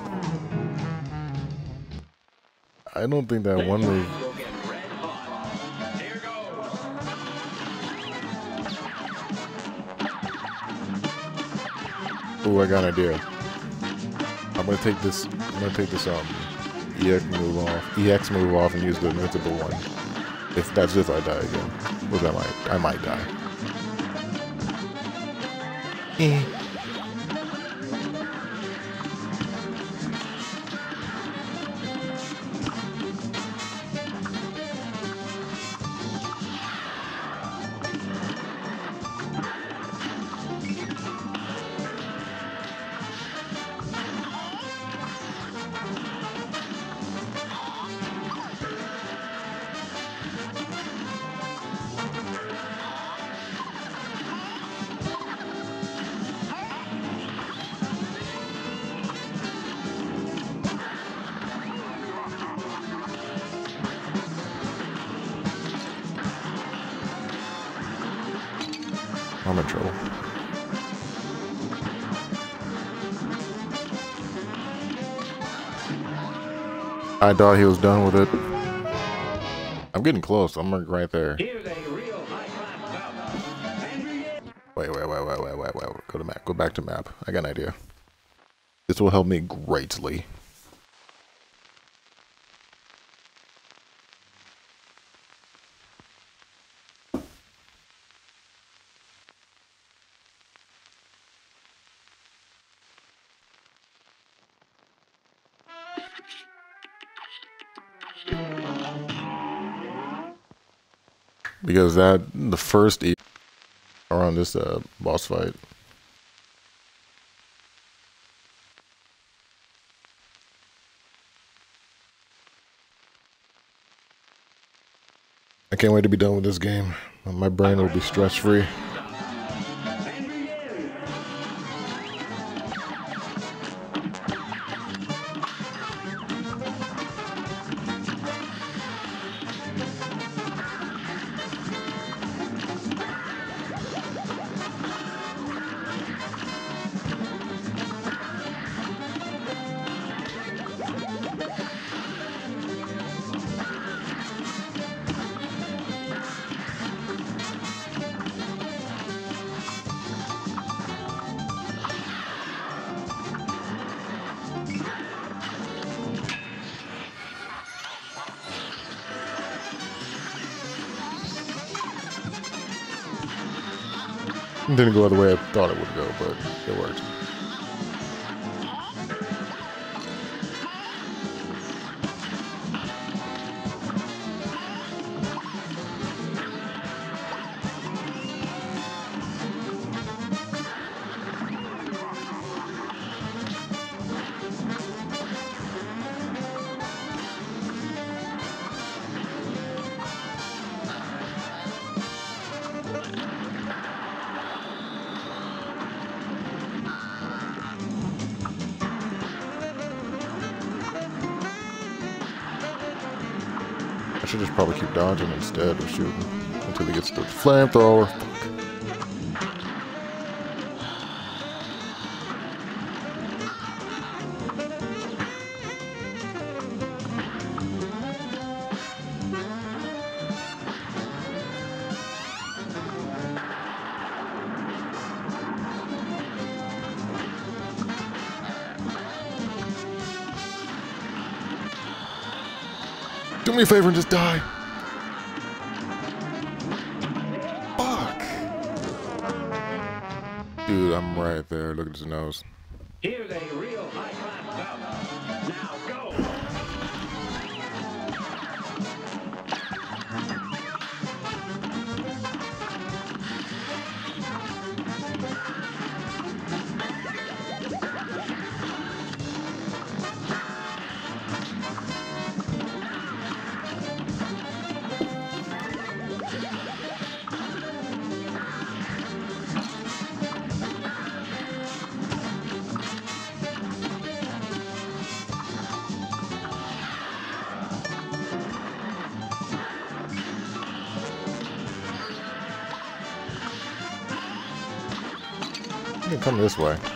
I don't think that one move... Will get red hot. Here goes. Ooh, I got an idea. I'm gonna take this, I'm gonna take this, um, E X move off, E X move off and use the invincible one. If that's if I die again. Which I might, I might die. Eh. I'm in trouble. I thought he was done with it. I'm getting close. I'm right there. Here's a real high-class bout. And begin. Wait, wait, wait, wait, wait, wait, wait. Go to map. Go back to map. I got an idea. This will help me greatly. Because that, the first e around this uh, boss fight. I can't wait to be done with this game. My brain will be stress-free. And begin. Didn't go the way I thought it would go, but it worked. I should just probably keep dodging instead of shooting until he gets the flamethrower. Fuck. Do me a favor and just die. Fuck. Dude, I'm right there. Look at his nose. Here's a real high-class bout. Now go! You can come this way.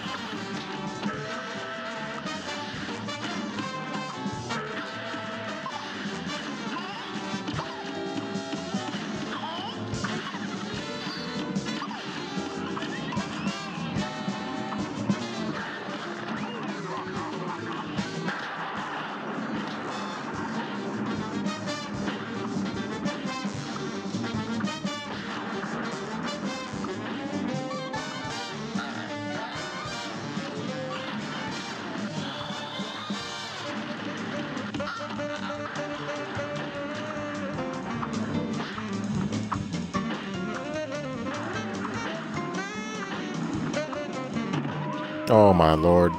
Oh my lord.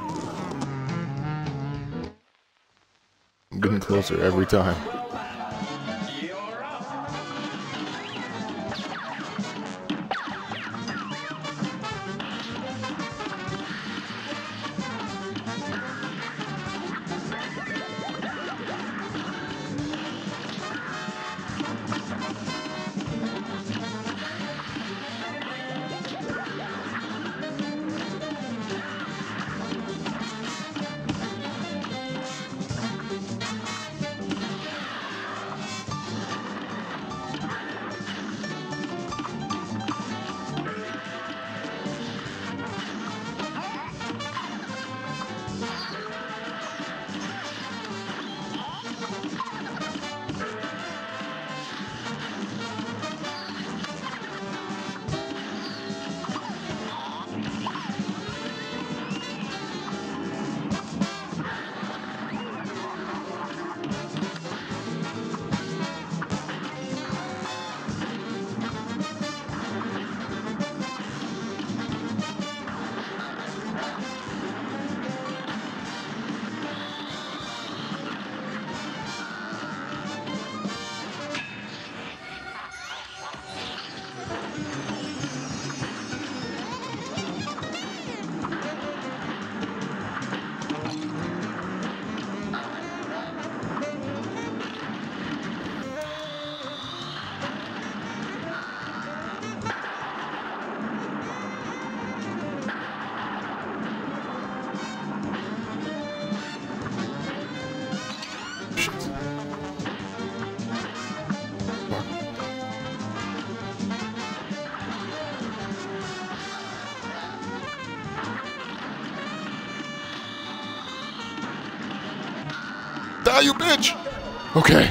I'm getting closer every time. You're up! Die, you bitch! Okay.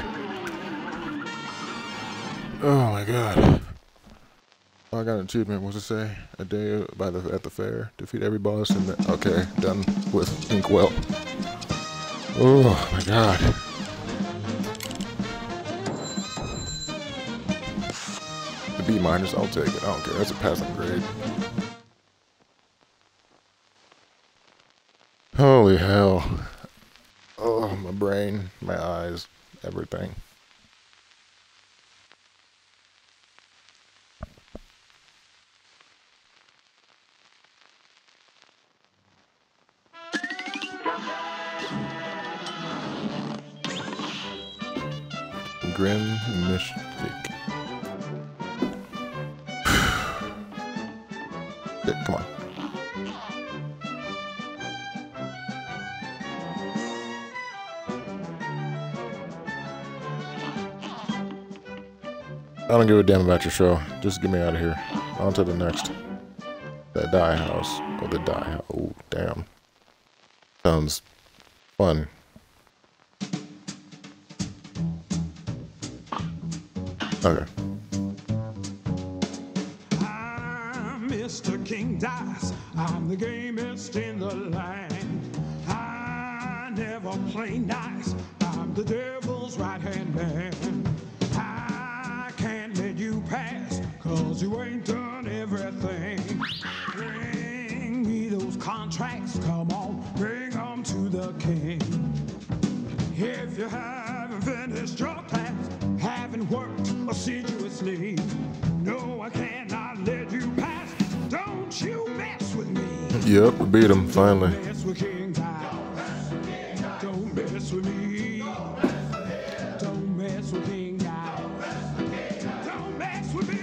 Oh my god. Oh, I got an achievement. What's it say? A day by the at the fair. Defeat every boss in the. Okay, done with Inkwell. Oh my god. The B minus, I'll take it. I don't care. That's a passing grade. Holy hell. Oh, my brain, my eyes, everything. Grim Mystic. Shit, come on. I don't give a damn about your show. Just get me out of here. On to the next. That die house. Oh, the die house. Oh, damn. Sounds fun. Okay. I'm Mister King Dice. I'm the gamest in the land. I never play nice. I'm the devil's right-hand man. I can't let you pass, cause you ain't done everything. Bring me those contracts, come on, bring them to the king. If you haven't finished your class, haven't worked assiduously, no, I cannot let you pass. Don't you mess with me. Yep, we beat him finally. Don't mess with King Dice. Don't mess with me. Don't mess with King Dice. Don't mess with me.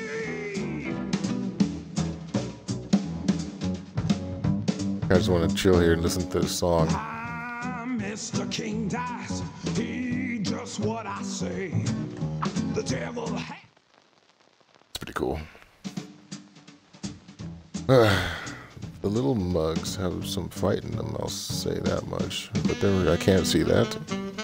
I just want to chill here and listen to this song. I'm Mister King Dice. He just what I say. The devil ha- It's pretty cool. Uh, the little mugs have some fight in them, I'll say that much. But there, I can't see that.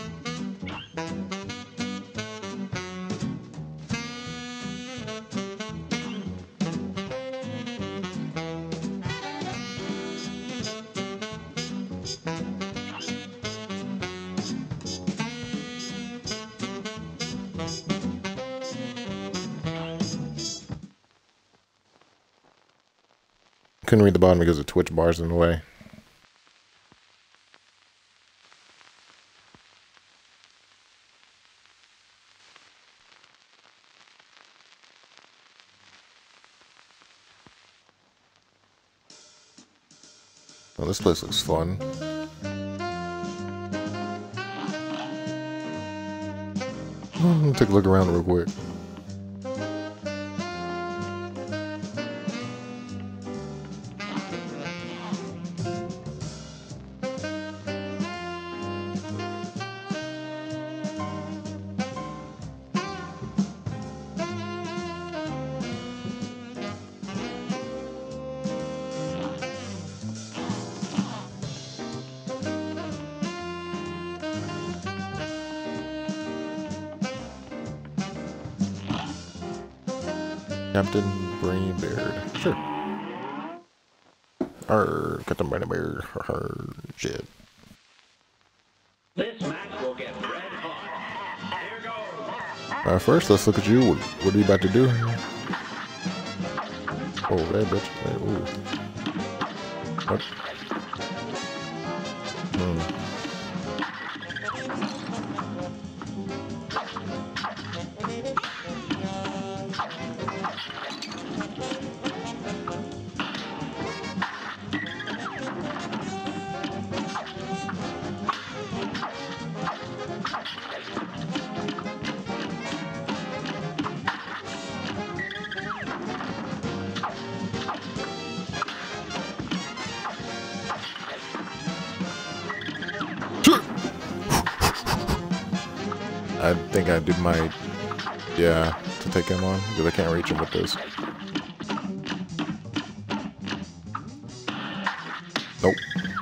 Couldn't read the bottom because the Twitch bar's in the way. Well, this place looks fun. Let me take a look around real quick. Captain Brainy Beard. Sure. Arr, Captain Brainy Beard. Arr, shit. This match will get red hot. Here goes. Uh, first, let's look at you. What, what are you about to do? Oh, hey, bitch. Hey, ooh. What? Hmm. I think I did my, yeah, to take him on, because I can't reach him with this. Nope.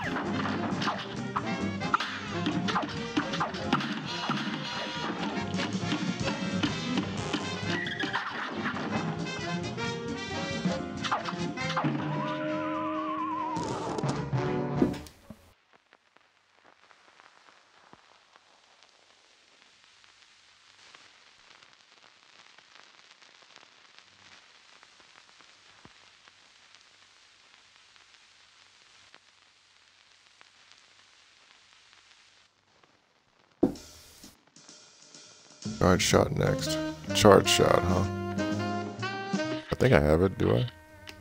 Charge shot next. Charge shot, huh? I think I have it, do I?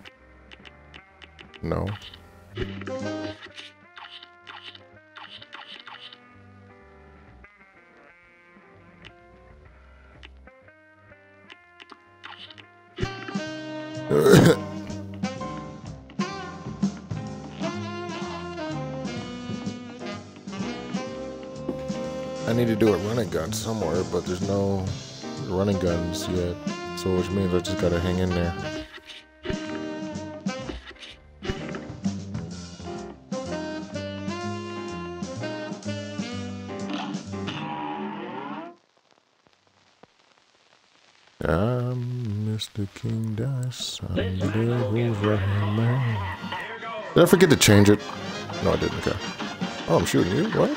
No. I need to do a running gun somewhere, but there's no running guns yet. So which means I just gotta hang in there. I'm Mister King Dice. I'm the devil's right hand man. Did I forget to change it? No, I didn't. Okay. Oh, I'm shooting you? What?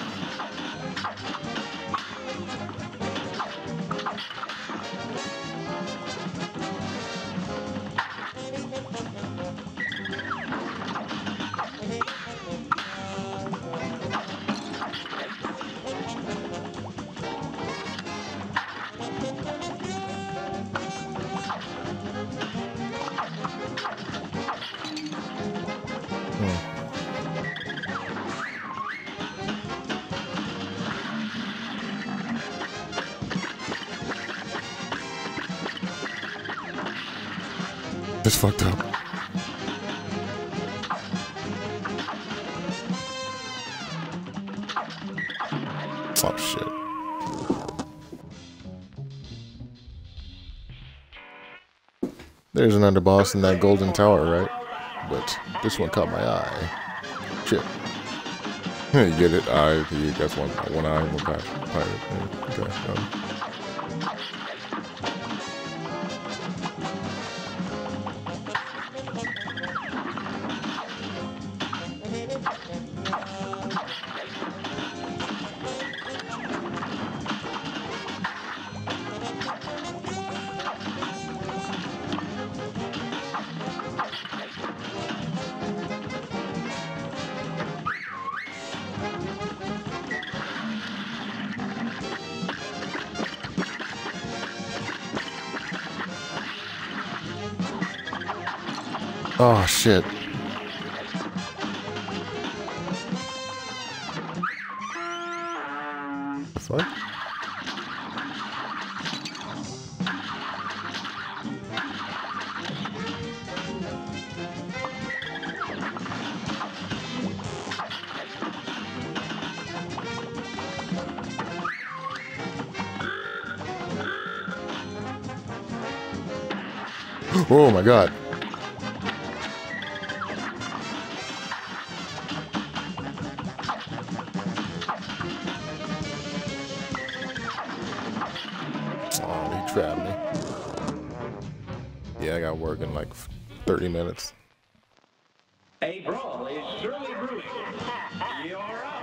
It's fucked up. Oh shit. There's an underboss in that golden tower, right? But this one caught my eye. Shit. You get it? Eye. You guess one, one eye, one pirate. Yeah, okay. Um. Oh shit. The fuck? Oh my god. Trapped me. Yeah, I got work in like thirty minutes. A brawl is surely brewing. You're up.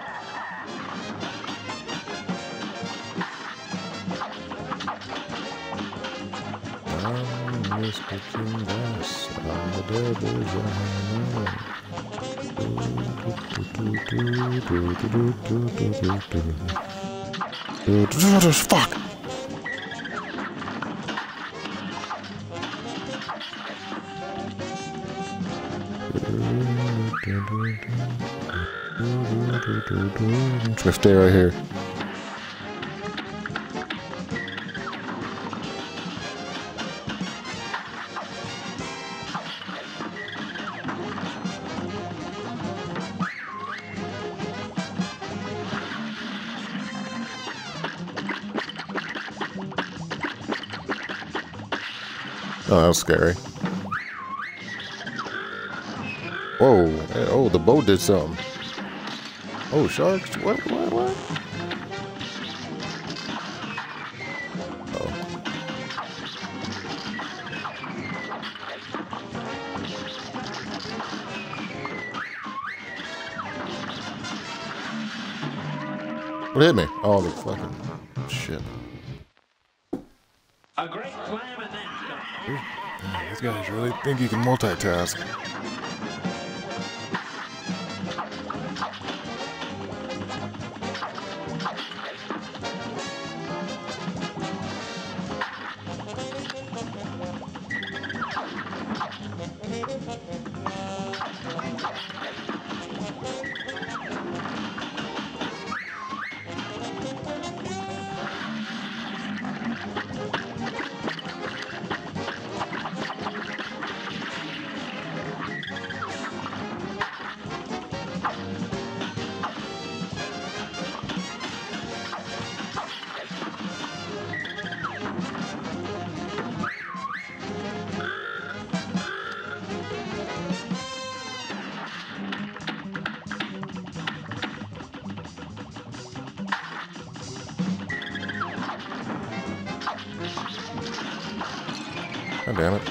I'm Mister King Dice. I'm the devil's right hand. Fuck! I'm just gonna stay right here. Oh, that was scary. Whoa. Oh, the boat did something. Oh, sharks? What? What? What? Oh. What hit me? Oh, the fucking shit. A great slam and then Yeah, these guys really think you can multitask. God damn it.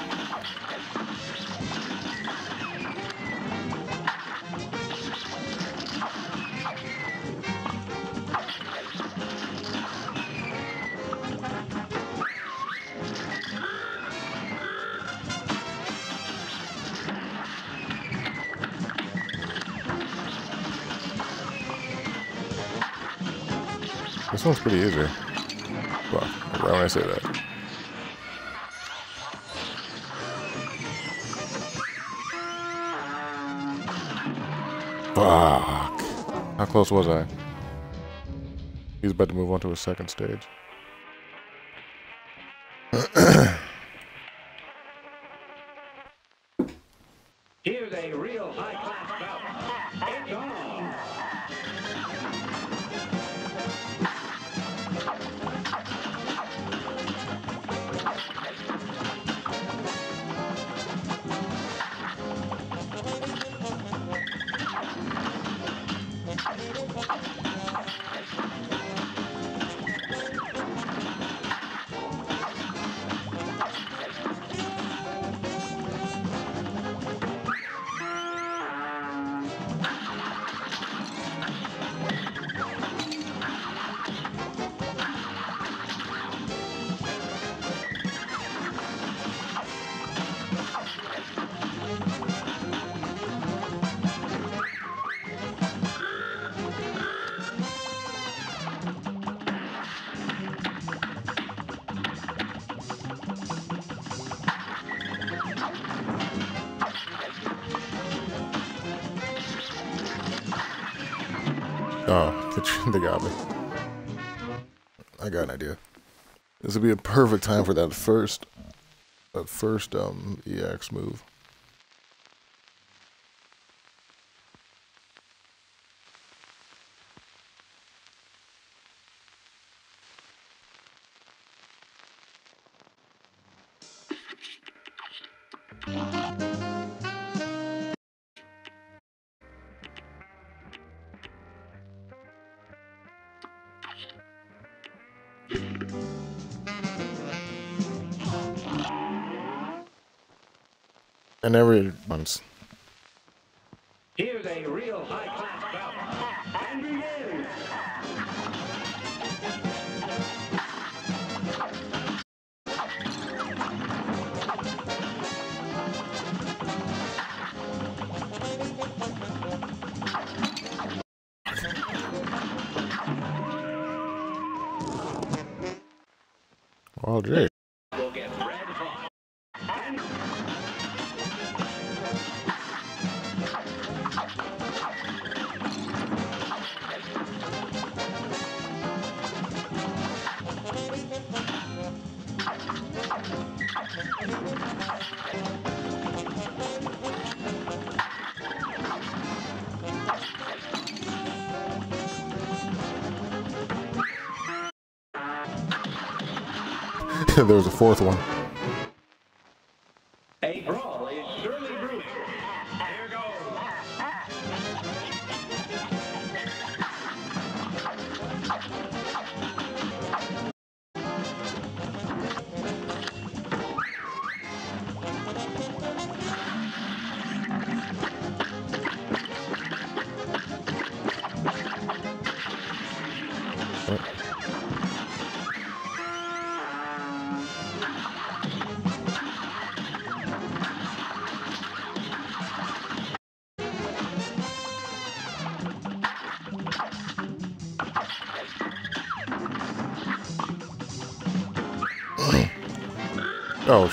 This one's pretty easy. Well, why would I say that? Fuck. How close was I? He's about to move on to his second stage. Here's a real high-class bout. It's on. Oh, they got me. I got an idea. This would be a perfect time for that first, that first um E X move. And every once. Here's a real high-class bout. And begin. Oh, Jay. We'll get red hot. And There was a fourth one. a brawl is surely brewing. Here goes. Oh.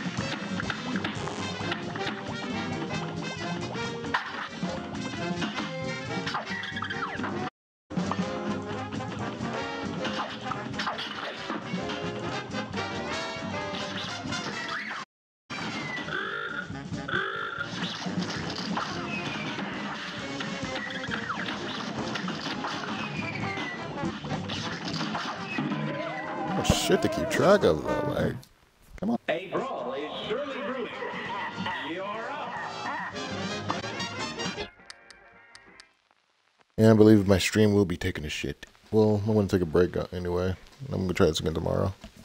Oh shit to keep track of though, like, come on. A brawl is surely brewing. You're up. And I believe my stream will be taking a shit. Well, I'm gonna take a break anyway. I'm gonna try this again tomorrow.